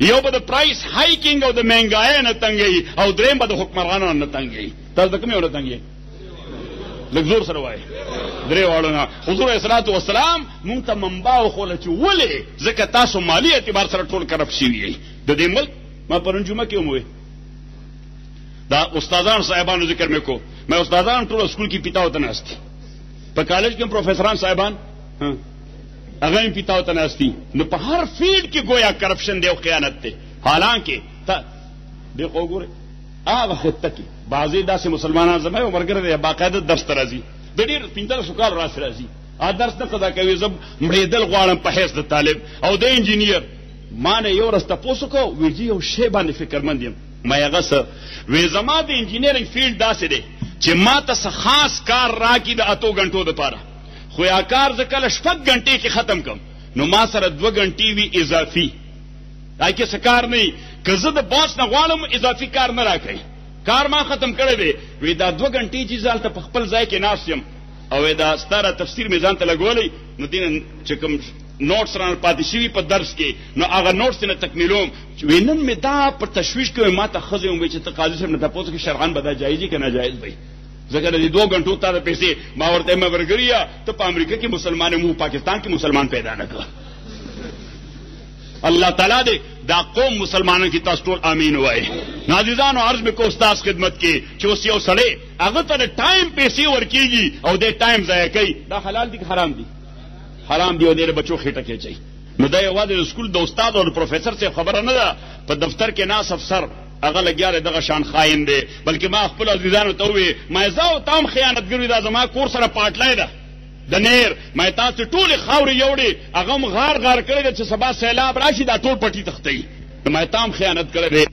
یو به د پرایس هایکینګ او د مهنګای نه تنګي او دریم به د حکمرانانو نه تنګي. تاسو د کوم یو نه تنګي؟ لږ زور سره وایي. درې واړو نه حضور علیه الصلاۃ والسلام مونږ ته منبع وښوله چې ولې ځکه تاسو مالي اعتبار سره ټول کرپټ شوي یئ. د دې ملک ما پرون جمعه کې وموې دا استادان صاحبانو ذکر مې کو. مې استادان ټول سکول کې پیتاو ته ناست، په کالج کې پروفیسوران صاحبان هغه هم پیتاو ته ناست. نو په هر فیلډ کې گویا کرپشن دی او خیانت دی. حالانکه دی خو ګوره هغه خطه کې بعضې داسې مسلمانان زما یو ملګری دی باقاعده درس ته راځي، د ډېر 15 کال راسې راځي، درس نه قضا کوي. زه مړېدل غواړم په حیث د طالب او د انجینیر. ما نه یو ورځ تپوس وکړو، وایي زه یو شی باندې فکرمند یم. ما یې هغه څه وایي زما د انجینیرنګ فیلډ داسې دی چې ما ته څه خاص کار راکړي د 8 غنټو دپاره، خو یا کار زه کله 6 غنټې کې ختم کړم نو ما سره 2 غنټې وي اضافي. دا کې څه کار نه وي، که زه د باس نه غواړم اضافي کار نه راکوي، کار ما ختم کړی دی. وی دا 2 غنټې چې زه هلته په خپل ځای کې ناست یم او دا ستاره تفسیر مې ځان ته لګولی نو دې چې کوم نوټس رانه پاتې شوي په درس کې نو هغه نوټس نه تکمیلوم. وی نن مې دا پر تشویش کوي، ما ته ښځې وویل چې ته قاضي صاحب نه تپوس وکړې شرعاً به دا جایز وي که ناجایز وي، ځکه د دې 2 غنټو تا د پیسې. ما ورته مې ورګریا ته په امریکا کې مسلمان مو پاکستان کې مسلمان پیدا نه کړه. الله تعالی دې دا قوم مسلمانانو کې تاسو ټول امین وایي. نازیزانو عرض مې کو استاد خدمت کې چې اوس یو سړی هغه ته د ټایم پیسې ورکېږي او د ټایم ضایع کوي، دا حلال دي که حرام دي؟ حرام دی او د بچو خېټه کې چي. نو دا یوازې د سکول د استاد او د پروفیسر څخه خبره نه ده، په دفتر کې ناس افسر هغه لګیا دی دغه شان خاین دی. بلکې ما خپل عزیزانو ته وویل ما زه او تام خیانتګر وي، دا زما کور سره پاټلی ده د نیر، ما تاسو ټولې خاورې یوړې هغه هم غار غار کړی ده چې سبا سیلاب راشي دا ټول پټي تختوي. نو ما تام خیانت کړی دی.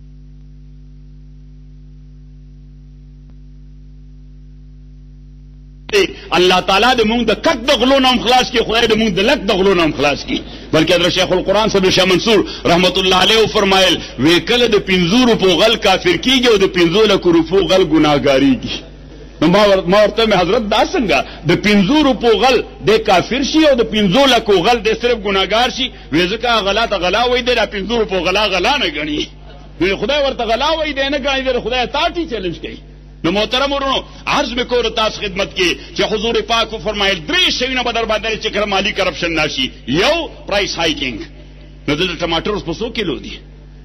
الله تعالی د مونږ د کټ د غلو نه هم خلاص کړي، خدای د مونږ د لک د غلو نه هم خلاص کړي. بلکې حضرت شیخ القرآن صاحب شاه منصور رحمت الله علیه فرمایل وی کله د 50 روپو غل کافر کیږي او د 50 لک روپو غل ګناهګاریږي. نو ما ورته حضرت دا څنګه د 50 روپو غل د کافر شي او د 50 لک غل د صرف ګناهګار شي؟ وی ځکه غلا ته غلا وای دی، د 50 روپو غلا نه غني. نو خدای ورته غلا وای دی نه غني، د خدای تاټي چیلنج کوي. نو محترم ورونو عرض مې کو تاسو خدمت کې چې حضور پاک فرمایل 3 شیونه به در باندې چې کړه مالی کرپشن ناشي. یو پرایس هایکینګ، نو د ټماټر اوس په 100 کیلو دي،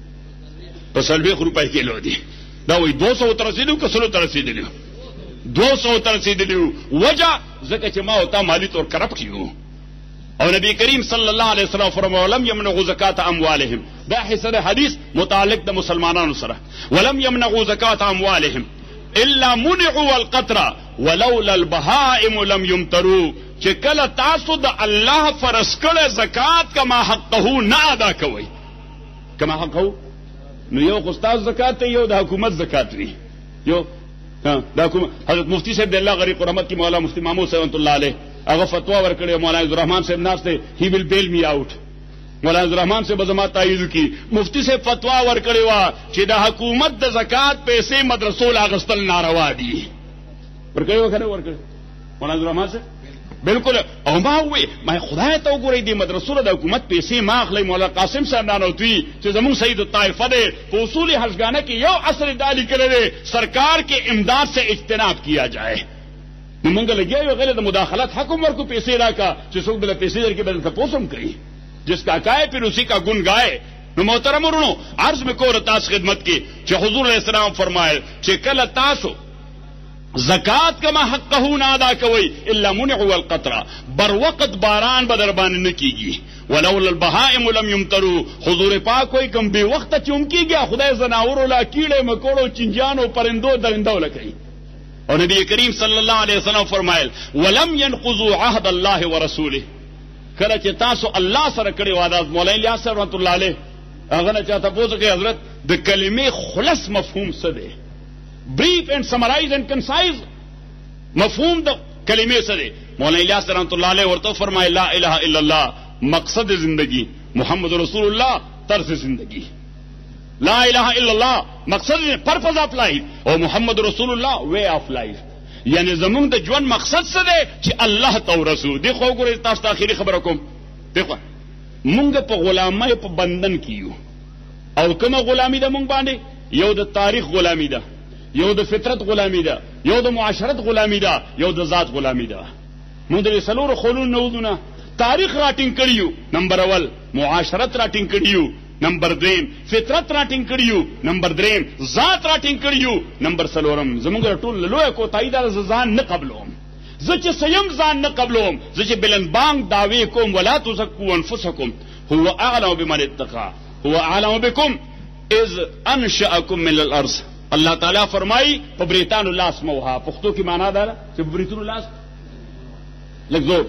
په 40 روپۍ کیلو دي. دا وایي 200 تر رسیدو که 100 تر رسیدلو؟ 200 تر رسیدلو. وجه ځکه چې ما او تا مالی طور کرپټ یو. او نبی کریم صلی الله علیه وسلم فرمایي ولم يمنعوا زکات اموالهم، دا حصہ حدیث متعلق د مسلمانانو سره. ولم يمنعوا زکات اموالهم الا منعوا القطر ولولا البهائم لم يمطروا. چې کله تاسو د الله فرض کړه زکات کما حقه نه ادا کوئ، کما حقه نو یو استاد زکات ته یو د حکومت زکات وی یو دا کوم. حضرت مفتی صاحب د الله غریق رحمت کی مولا مفتی محمود صاحب رحمت الله علیه هغه فتوا ورکړی، مولانا عبدالرحمن صاحب ناشته هی ویل بیل می اوټ. مولانا عبدالرحمن صاحب زما تایید کی مفتی صاحب فتوا ورکړی وا چې د حکومت د زکات پیسې مدرسو لاغستل ناروا دي. ورکړی وکړه ورکړی مولانا عبدالرحمن صاحب بالکل. او ما وې ما خدای ته وګورئ د مدرسو د حکومت پیسې ما اخلي. مولا قاسم صاحب نانوتوی چې زمون سید الطائفه ده په اصول حسگانه کې یو اصل ډالی کړی سرکار کے امداد سے اجتناب کیا جائے. نو مونږ لګیا یو غیر د مداخلت حکم ورکو پیسې راکا چې څوک بل پیسې درکې بدل تاسو هم کوي، جس کا کائے پھر اسی کا گن گائے. نو محترم ورونو عرض میں کو تاسو خدمت کی چې حضور علیہ السلام فرمایل چې کله تاسو زکات کما حقه نه ادا کوي الا منعوا القطر، بر وقت باران به در باندې نه کیږي. ولولا البهائم لم يمطروا، حضور پاک کوئی کم به وخت چوم کیږي خدای زناور لا کیړې مکوړو چنجانو پرندو درندو لکې. اور نبی کریم صلی الله علیه وسلم فرمایل ولم ينقضوا عهد الله ورسوله، کله چې تاسو الله سره کړی وعده. مولانا الیاس رحمت الله علیه هغه نه چاته پوښتنه کوي حضرت د کلمې خلص مفهوم څه دی؟ brief and summarize and concise مفهوم د کلمې څه دی؟ مولانا الیاس رحمت الله علیه ورته فرمایي لا اله الا الله مقصد زندگی، محمد رسول الله طرز زندگی. لا اله الا الله مقصد purpose of life او محمد رسول الله way of life. یعنی زمونږ د ژوند مقصد څه دی چې الله ته ورسو. دی خو ګورئ تاسو ته اخیری خبره کوم، دی خو مونږ په غلامۍ په بندن کې یو او کومه غلامی ده مونږ باندې؟ یو د تاریخ غلامی ده، یو د فطرت غلامی ده، یو د معاشرت غلامی ده، یو د ذات غلامی ده. مونږ د څلورو خلون نوونه تاریخ راټینګ کړیو، نمبر اول معاشرت راټینګ کړیو، نمبر دویم فطرت راټینګ کړیو، نمبر دریم ذات راټینګ کړیو، نمبر څلورم زمونږ ټول لوی کوتاهی ده ځان نه قبلوم. زه چې سیم ځان نه قبلوم، زه چې بلندبانګ دعوی کوم ولا تزکوا انفسکم هو اعلم بمن اتقى هو اعلم بكم اذ انشأکم من الارض. اللہ تعالیٰ فرمائی په بریتانو لاس موها، پښتو کې معنا ده چې په بریتانو لاس لګزور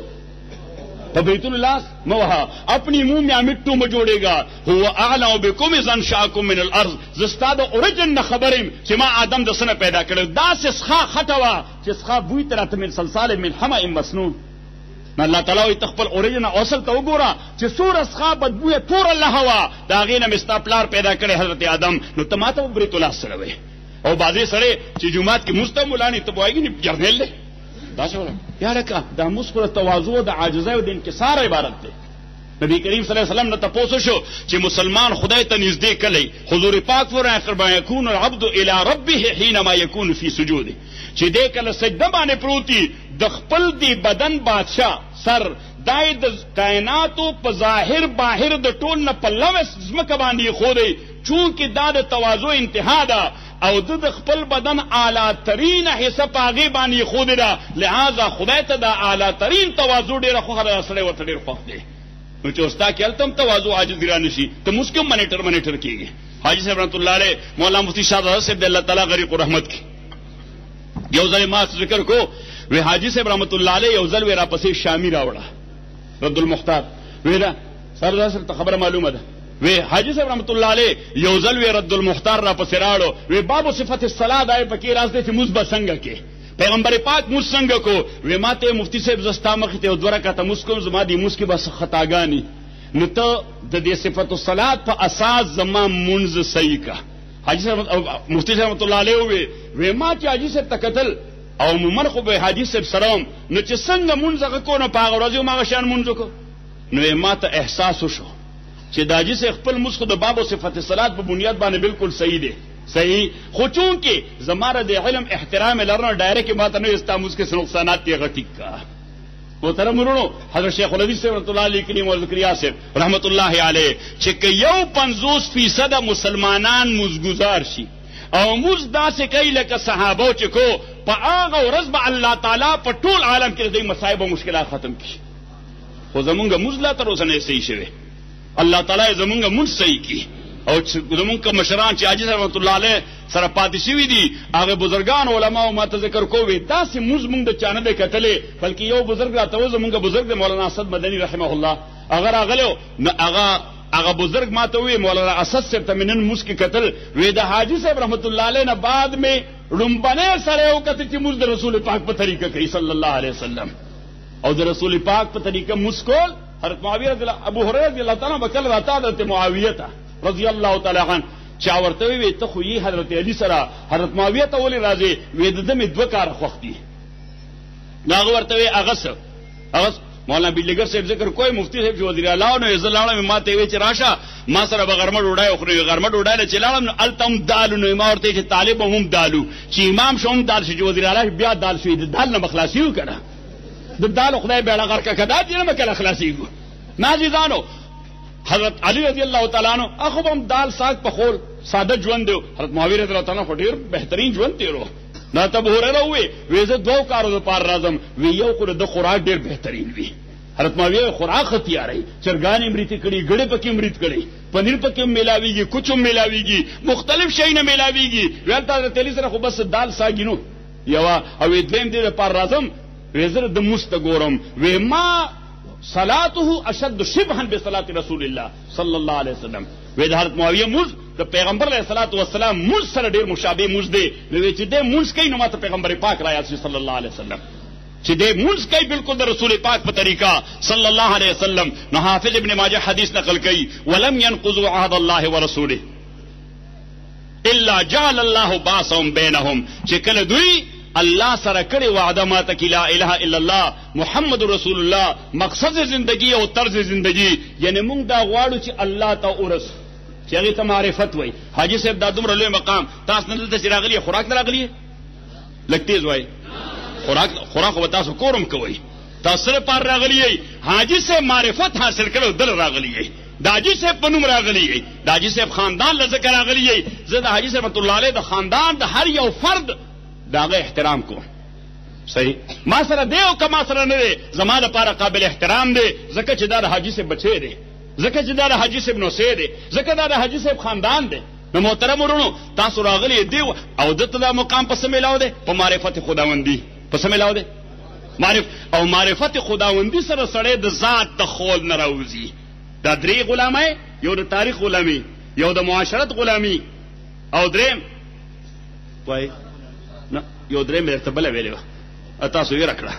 په بریتانو لاس موها، اپنی منہ میں مٹو میں جوڑے گا. هو اعلم بكم اذ انشأکم من الارض. زستا د اوریجن نه خبرم چې ما آدم د سنه پیدا کړو، دا سخا خټوا چې سخا بوی ترته من صلصال من حمأ مسنون. نو الله تعالی وي تخپل اوریجن اصل ته وګوره چې سور سخا بدبوې تور الله هوا دا غینه مستا پلار پیدا کړي حضرت آدم. نو تماته بریت الله سره وي او بازي سره چې جمعات کې مستمولانی ته وایي نه جرنل له دا څه ولا یا لکه دا مسکره تواضع د عاجزۍ او د انکسار عبارت دی. نبی کریم صلی الله علیه وسلم نه تاسو شو چې مسلمان خدای ته نږدې کړي. حضور پاک فرمایي قربان یکون العبد الى ربه حينما يكون في سجوده، چې دې کله سجده باندې پروتي د خپل دی بدن بادشاہ سر دای د کائناتو په ظاهر باهر د ټول نه په لوس زمکه باندې خو دی، چونکه دا د تواضع انتها ده او د خپل بدن اعلی ترین حصہ پاغي باندې خو دی ده، لہذا خدای ته د اعلی ترین تواضع ډیره خو سره ورته ډیر خوښ دی. نو چې استا کې التم تواضع عاجز دی رانشي ته مسکم منیټر کیږي. حاجی صاحب رحمت الله علیه مولانا مفتی شاه صاحب الله تعالی غریق رحمت کی یو ځل ما ذکر کو وی حاجی صاحب رحمت الله علیه یو ځل ورا پسې شامی راوړه رد المختار ویلا سردار ته خبره معلومه ده. وی حاجی صاحب رحمت الله علیه یو ځل وی رد المختار را پسې راړو وی باب صفت الصلاه دای پکې راز دې چې مزبه څنګه کې پیغمبر پاک موږ څنګه کو. وی ماته مفتی صاحب زستا مخ ته دوه رکعات مسکم زما دی مسکی بس خطاګانی نو ته د دې صفت الصلاه په اساس زما منځ صحیح کا. حاجی صاحب مفتی صاحب رحمت الله علیه وی ما چې حاجی صاحب تکتل او مومن خو به حاجی صاحب سلام نو چې څنګه منځ کو نه پاغ ورځو ما شان منځ کو. نو ما ته احساس وشو چې د حاجی صاحب خپل مسخ د باب صفت الصلاه په بنیاد باندې بالکل صحیح دی صحیح، خو چون کې زماره د علم احترام لرنه ډایرکټ ماته نه استاموس کې نقصانات دی غټی کا. محترم ورونو حضرت شیخ الحدیث رحمۃ اللہ علیہ کریم اور ذکریا صاحب رحمۃ اللہ علیہ چې یو 50% مسلمانان مزګزار شي او موږ داسې کوي لکه صحابه چې کو په هغه ورځ به الله تعالی په ټول عالم کې د مصائب او مشکلات ختم کړي. خو زمونږ موږ لا تر اوسه نه صحیح شوی. الله تعالی زمونږ موږ صحیح کړي او زمونږ مشران چې حاجی رحمت الله علیه سره پاتې شوي دي هغه بزرګان علما او ما ته ذکر کوي داسې موږ د چانه د کتلې بلکې یو بزرګ راته و زمونږ بزرګ مولانا اسد مدنی رحمه الله هغه راغلو هغه بزرګ ما ته وی مولانا اسد صاحب ته منن مسکی کتل وی د حاجی صاحب رحمت الله علیه نه بعد میں رمبنه سره یو کته چې موږ د رسول پاک په طریقه کوي صلی الله علیه وسلم او د رسول پاک په طریقه مسکول. حضرت معاویه رضی الله ابو هريره رضی الله تعالی بکل راته حضرت معاویه ته رضی الله تعالی عنہ چا ورته وی ته خو یې حضرت علی سره حضرت معاویه ته ولې راځي وی د دمه دوه کار خوختي ناغه ورته وی اغه مولانا بیلګر صاحب ذکر کوئی مفتی صاحب جو وزیر اعلی نو زلاله ماته وی چې راشه ما سره بغرمه ډوډۍ خو غرمه ډوډۍ چې لاړم التم دال نو ما ورته چې طالب هم دالو چې امام شوم دال شي وزیر اعلی بیا دال شي د دال نه مخلاصیو کړه د دال خدای بیړه غرکه کدا دې نه مکل خلاصيګو نازیدانو. حضرت علی رضی الله تعالی عنہ اخو هم دال ساگ په خول ساده ژوند دی. حضرت معاویه رضی الله تعالی عنہ ډیر بهترین ژوند تیرو. دا ته هرره وی زه دوه کارو لپاره راځم وی یو خو د خوراک ډیر بهترین وی. حضرت معاویه خوراک ختیاري چرګان امریت کړي ګړې پکې امریت کړي پنیر پکې ملاویږي کوچم ملاویږي مختلف شي نه ملاویږي. ولته حضرت علی سره خو بس دال ساګینو یوا او دیم دې لپاره راځم وی زه د مستګورم وی ما صلاته اشد شبها بصلاه رسول الله صلی الله علیه وسلم. وی د حضرت معاویه موږ د پیغمبر علیه الصلاۃ والسلام موږ سره ډیر مشابه موږ دی وی چې د موږ کین نو ماته پیغمبر پاک رایا صلی الله علیه وسلم چې د موږ کین بالکل د رسول پاک په طریقہ صلی الله علیه وسلم. نو حافظ ابن ماجه حدیث نقل کړي ولم ينقضوا عهد الله ورسوله الا جعل الله باسهم بينهم چې کله دوی الله سره کړي وعده ماته کی لا اله الا الله محمد رسول الله مقصد زندگی او طرز زندگی یعنی موږ دا غواړو چې الله ته ورس چې هغې ته معرفت وایي. حاجي صاحب دا دومره لوی مقام، تاسو نه دلته چې راغلي خوراک نه راغلي، لږ تیز وایي، خوراک به تاسو کورم کوئ، تاسو سره پار راغلی یئ. حاجي صاحب معرفت حاصل کړو دل راغلی یئ، د حاجي صاحب په نوم راغلی یئ، د حاجي صاحب خاندان له ذکر راغلی یئ. زه د حاجي صاحب رحمت الله علیه د خاندان د هر یو فرد د هغه احترام کوم. صحیح، ما سره دی او که ما سره نه دی زما لپاره قابل احترام دی، ځکه چې دا د حاجي صاحب بچی دی، ځکه چې دا د حاجي صاحب نوسی دی، ځکه دا د حاجي صاحب خاندان دی. نو محترم ورونو، تاسو راغلی دی او دته دا مقام په څه میلاو دی؟ په معرفت خداوندي. په څه میلاو دی؟ او معرفت خداوندي سره سړی د ذات د خول نه راوځي. دا درې غلامۍ، یو د تاریخ غلامي، یو د معاشرت غلامي، او دریم وای نه یو دریم درته بله ویلې وه، تاسو یې راکړه،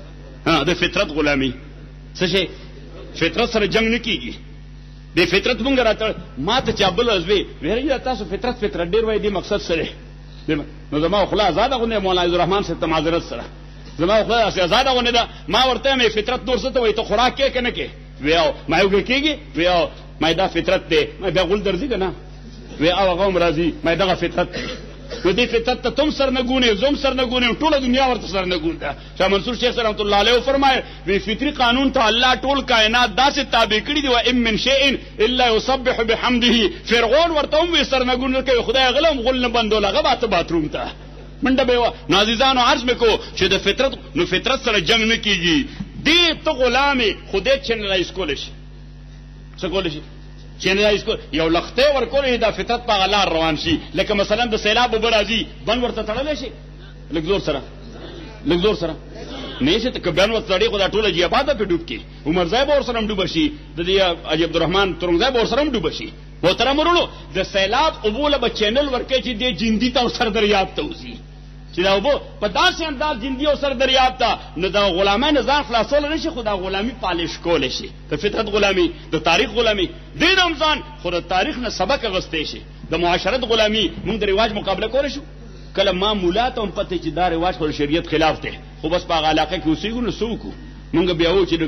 د فطرت غلامي. څه شی؟ فطرت سره جنگ نه کیږي. د فطرت مونږ راته ما ته چا بل ازوي ویره تاسو فطرت ډېر وای، دې مقصد سره نو زما خلا آزاده غونډه مولانا عبدالرحمن صاحب ته معذرت سره زما خلا آزاده غونډه ده. ما ورته مې فطرت نور څه ته وای، ته خوراک کې کنه کې ویاو ما یو کېږي ویاو ما دا فطرت دی، ما بیا غول درځي کنه ویاو هغه هم راځي ما دغه فطرت. نو دې فطرت ته تم سر نه ګونې، زم سر نه ګونې، ټوله دنیا ورته سر نه ګونده. شاه منصور شیخ رحمت الله علیه فرمایي وی فطری قانون ته الله ټول کائنات داسې تابع کړي دي، و ام من شیء الا یسبح بحمده. فرعون ورته هم وی سر نه ګونې کوي، خدای غلم غل نه بندول، هغه باته باتروم ته منډه به. نو عزیزانو عرض مکو چې د فطرت نو فطرت سره جنگ نه کیږي. دې ته غلامي خدای چنلایز کول شي. څه کول شي؟ چنلایز کول، یو لخته ورکول دا فطرت په غلار روان شي. لکه مثلا د سیلاب برازي بن ورته تړل شي لږ زور سره، لږ زور سره نه شي ته کبان ورته تړي، خو دا ټوله جیباده په ډوب کې عمرزای به ورسره ډوب شي، د دې اجي عبدالرحمن ترنګزای به ورسره ډوب شي. محترم ورونو، د سیلاب اوبوله به چینل ورکړي چې د جندي ته سر دریاب ته وځي، چې دا اوبو په داسې انداز جندي او سر دریاب ته، نو دا غلامان ځان خلاصول نه شي، خو دا غلامي پالش کول شي. د فطرت غلامي، د تاریخ غلامي، د رمضان خو د تاریخ نه سبق اغوستی شي. د معاشرت غلامي موږ د رواج مقابله کولی شو. کله معمولات هم پته چې دا رواج خو شریعت خلاف دی، خو بس په هغه علاقه کې اوسېږو نو څه وکړو؟ موږ بیا وایو چې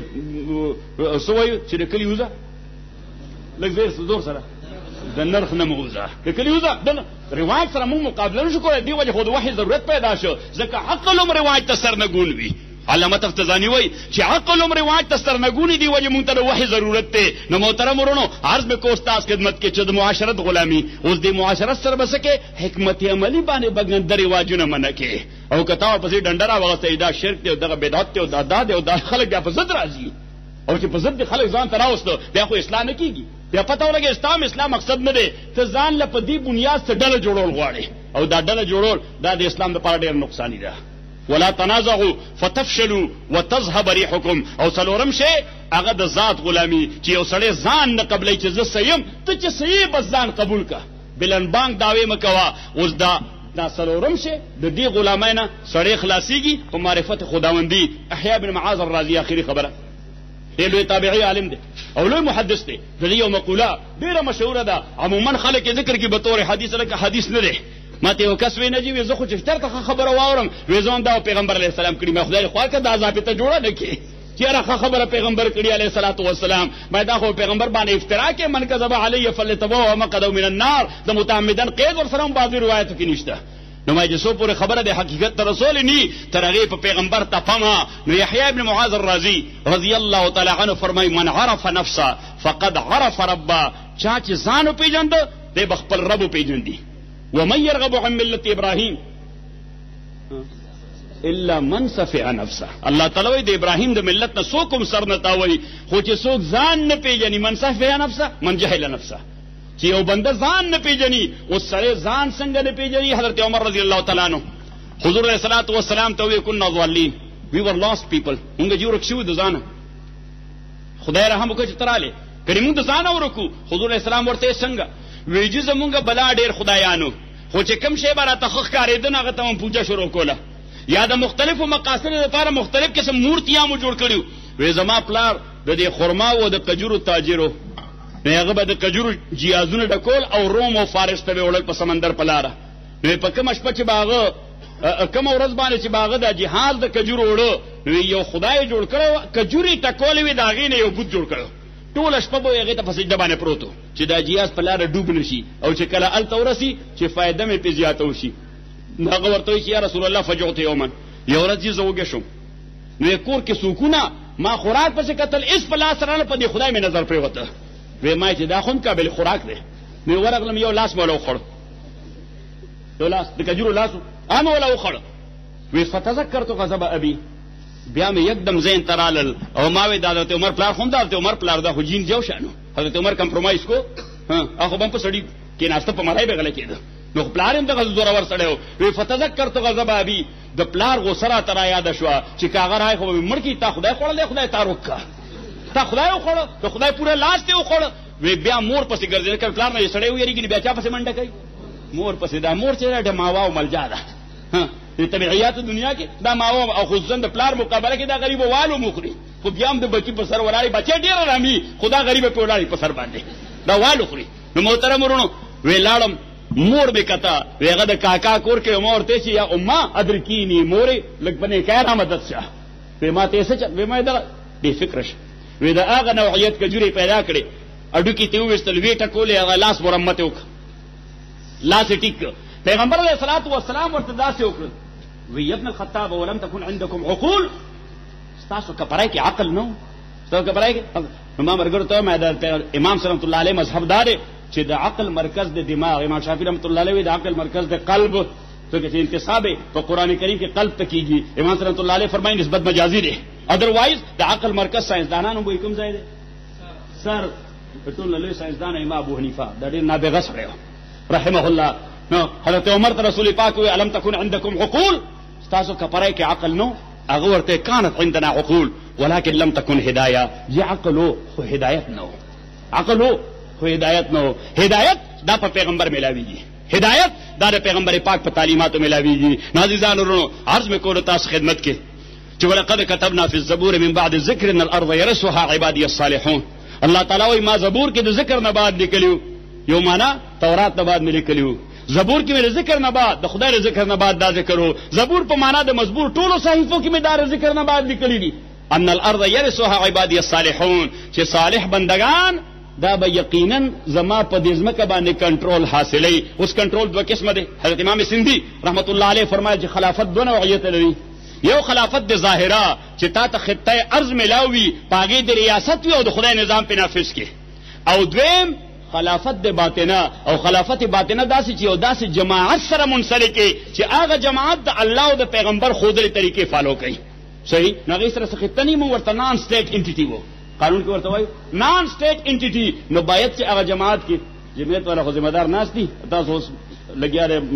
څه وایو چې د کلي وځه لږ زور سره د نرخ نه موزه د کلي وځه د رواج سره موږ مقابله نه شو کولی. دې وجه خو د وحي ضرورت پیدا شو، ځکه عقل هم رواج ته سر نه ګون وي. علامه تفتزاني وایي چې عقل هم رواج ته سر نه ګوني، دې وجه موږ ته د وحي ضرورت دی. نو محترم ورونو، عرض مې کو ستاسو خدمت کې چې د معاشرت غلامي، اوس د معاشرت سره به څه کې حکمت عملي باندې به ګنده رواجونه منع کې، او که تا ورپسې ډنډه راوغستی دا شرک دی او دغه بدعت دی او دا دا دی او دا خلک بیا په ضد راځي، او چې په ضد خلک ځان ته راوستو بیا خو اصلاح نه کېږي. بیا پته ولګي اسلام مقصد نه دی، ته ځان له په دې بنیاد څه ډله جوړول غواړې، او دا ډله جوړول دا د اسلام دپاره ډېر نقصاني ده. ولا تنازعوا فتفشلوا وتذهب ريحكم. او څلورم شی هغه د ذات غلامي، چې یو سړی ځان نه قبلوي چې زه صحیم، ته چې صحیح بس ځان قبول که، بلن بانک دعوې مه کوه. اوس دا څلورم شی د دې غلامۍ نه سړی خلاصېږي په معرفت خداوندي. احیا بن معاذ الرازي آخري خبره، ډېر لوی تابعي عالم دی او لوی محدث دی. د دې یو مقوله ډېره مشهوره ده، عموما خلک یې ذکر کړي به طور حدیث، لکه حدیث نه دی. ما ته یو کس وی نه جي، زه خو چې چېرته خبره واورم وی زه هم دا پیغمبر علیه السلام کړي، ما خدای خوا که دا ضابطه جوړه نه کړي چې یاره ښه خبره پیغمبر کړي علیه الصلاة والسلام، ما دا خو پیغمبر باندې افترا کې من کذب علی فلیتبوأ مقعده من النار، د متعمدن قید ورسره هم بعضې روایتو کې نشته. نو ما چې څو پورې خبره د حقیقت ته رسول نی تر هغې په پیغمبر تپمه. نو یحیی ابن معاذ الرازي رضی الله تعالی عنه فرمایي من عرف نفسه فقد عرف ربه، چا چې ځان وپېژنده دی به خپل رب وپېژندي. ومن يرغب عن ملة ابراهيم الا من سفع نفسه. الله تعالی وایي د ابراهیم د ملت نه څوک هم سر نه تاووي، خو چې څوک ځان نه پېژني، من سفع نفسه من جهل نفسه، چې یو بنده ځان نه پېژني، اوس سړی ځان څنګه نه پېژني. حضرت عمر رضی الله تعالی عنه حضور علیه الصلاة والسلام ته وایي كنا ضالین، وی ور لاست پیپل، مونږ چې ورک شوي د ځانه، خدای رحم وکړي چې ته رالې، کنې مونږ د ځانه ورکو. حضور علیه السلام ورته څنګه وی چې زمونږ بلا ډېر خدایانو، خو چې کوم شی به راته ښه ښکارېده نو هغه ته هم پوجا شروع کوله، یا د مختلفو مقاصدو لپاره مختلف قسم مورتیا مو جوړ کړي. وی زما پلار د دې خرما او د کجورو تاجرو، نو هغه به د کجورو جیازونه ډکول او روم او فارس ته به وړل په سمندر په لاره. نو په کومه شپه چې به هغه کومه ورځ باندې چې به هغه د جهاد د کجورو وړه، نو یو خدای جوړ کړی، کجورې ټکولې وې، د هغې نه یو بت جوړ کړی، ټوله شپه به هغې ته په سجده باندې پروت و چې دا جیاز په لاره ډوب نه شي او چې کله هلته ورسي چې فایده مې پرې زیاته وشي. هغه ورته وایي چې یا رسول الله فجعت یوما، یو ورځ زه وږی شوم، نو یې کور کې سکونه، ما خوراک پسې کتل، هېڅ په لاس رانه، په دې خدای مې نظر پرېوته. وی ما چې دا خو هم قابل خوراک دی. نو ورغلم یو لاس مې وله وخوړ، یو لاس د کجورو لاس و، مې وله وخوړ. وی فتذکرت غضب ابي، بیا مې یکدم ذهن ته رالل او ما وی دا حضرت عمر پلار خو هم دا حضرت عمر پلار دا خو جین جو شانو، حضرت عمر کمپرومایز کو، هغه به هم په سړي کېناسته په مړی به غلی کېده، نو پلار هم دغه زورور سړی و. وی فتذکرت غضب ابي، د پلار غوسه راته رایاده شوه چې که هغه رای خو به مړ کړي، تا خدای خوړلی، خدای تا روک که، تا خدای وخوړه، د خدای پوره لاس دې وخوړه. وی بیا مور پسې ګرځېده، که پلار نه یې سړی ویرېږي بیا چا پسې منډه کوي؟ مور پسې. دا مور چې ده ډماوا او ملجا ده د طبیعیاتو دنیا کې، دا ماوا او خصوصا د پلار مقابله کې دا غریب والو مخوري، خو بیا هم د بچي په سر ولاړې، بچی ډېر ارامي، خو دا غریبه پې ولاړې په سر باندې، دا والو خوري. نو محترم ورونو، وی لاړم مور مې کته، وی هغه د کاکا کور کې ما ورته چې یا اما ادرکیني مورې لږ په نیکۍ را مدد شه. وی ما ته یې څه چل؟ وی ما دغه بې فکره شه، وی د هغه نوعیت کجورې پیدا کړې، اډوکي ته وویستل، ویې ټکولې، هغه لاس مرمت یې وکړه، لاس یې ټیک کړ. پیغمبر علیه الصلاة والسلام ورته داسې وکړل، وی ابن الخطاب ولم تكن عندكم عقول، ستاسو کپړای کې عقل نه و، ستاسو کپړای کې. نو ما ملګرو ته وایم د امام رحمت الله علیه مذهب دا دی چې د عقل مرکز د دماغ، امام شافعي رحمت الله علیه د عقل مرکز د قلب، ځکه چې انتصاب په قرآن کریم کې قلب ته کېږي. امام رحمت الله علیه فرمایي نسبت مجازي دی، ادروایز د عقل مرکز ساینسدانانو به کوم ځای دی؟ سر ټول لوی ساینسدان امام ابو حنیفه، دا ډېر نابغه سړی رحمه الله. نو حضرت عمر ته رسول پاک وی الم تكن عندكم عقول، ستاسو کپړای کې عقل نو؟ هغه ورته كانت عندنا عقول ولكن لم تكن هدايه، جی عقلو خو هدایت نو، عقلو خو هدایت نو. هدایت دا په پیغمبر ملاویږي، هدایت دا د پیغمبر پاک په تعلیماتو ملاویږي. نازیزان ورونو، عرض مې کولو تاسو خدمت کې چې ولقد كتبنا في الزبور من بعد الذكر ان الارض يرثها عبادي الصالحون. الله تعالی وایي ما زبور کې د ذکر نه بعد لیکلیو، یو معنا تورات نه بعد مې لیکلیو، زبور کې مې ذکر نه بعد د خدای ذکر نه بعد دا ذکر وو. زبور په معنا د مزبور ټولو صحیفو کې مې دا ذکر نه بعد لیکلی دي، ان الارض يرثها عبادي الصالحون، چې صالح بندگان دا به یقینا زما په دې ځمکه باندې کنټرول حاصلوي. اوس کنټرول دوه قسمه دی. حضرت امام سندي رحمت الله علیه فرمایي چې خلافت دوه نوعیت لري، یو خلافت د ظاهره چې تا ته خطه ارض ملاوي، پاګې د ریاست وي او د خدای نظام په نافذ کې، او دویم خلافت د باطنه، او خلافت باطنه داسې چې یو داسې جماعت سره منسلکې چې هغه جماعت د الله او د پیغمبر ښودلې طریقې فالو کوي. صحیح؟ نو هغې سره څه خطه نه، موږ ورته نان سټیټ انټیټي وو، قانون کې ورته وایو نان سټیټ انټیټي. نو باید چې هغه جماعت کې جمعیت والا خو ذمہ دار ناست دي، تاسو اوس لګیا دی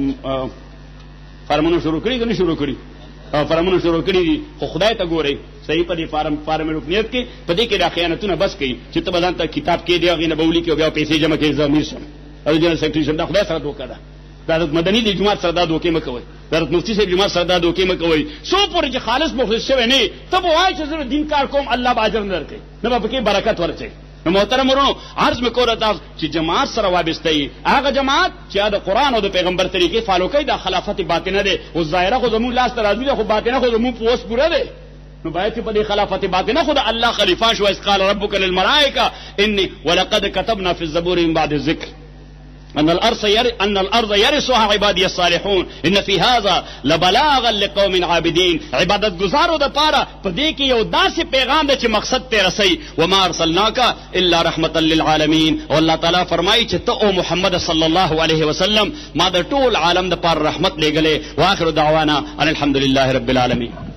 فارمونه شروع کړي که نه شروع کړي؟ فارمونه شروع کړي دي، خو خدای ته ګورئ صحیح په دې فارم رکنیت کې په دې کې دا خیانتونه بس کوي چې ته به ځان ته کتاب کې دی هغې نه به ولي کې او بیا پیسې جمع کوي، زه امیر شم او جنرال سیکرټري شم. دا خدای سره دوکه ده، د حضرت مدني د جومات سره دا دوکې مه کوئ، د حضرت مفتي صاحب جومات سره دا دوکې مه کوئ. څو پورې چې خالص مخلص شوی نه یې، ته به وایې چې زه دین کار کوم، الله به اجر نه درکوي، نه به پکې برکت ورچوي. نو محترم ورونو، عرض مې کوله تاسو چې جماعت سره وابسته یي، هغه جماعت چې د قرآن او د پیغمبر طریقې فالو کوي، دا خلافت باطنه دی. اوس ظاهره خو زمونږ لاس ته راځي، خو باطنه خو زمونږ په وس پوره دی. نو باید چې په دې خلافت باطنه خو د الله خلیفان شو. اذ قال ربک للملائکه انی ولقد كتبنا في الزبور من بعد الذکر ان الارض يرثها عبادي الصالحون ان في هذا لبلاغا لقوم عابدين. عبادت گزارو د پاره په دې کې یو داسې پیغام دی چې مقصد ته رسي. وما ارسلناك الا رحمه للعالمين. او الله تعالی فرمایي چې ته او محمد صلی الله علیه وسلم ما د ټول عالم د پاره رحمت لګلې. واخر دعوانا ان الحمد لله رب العالمين.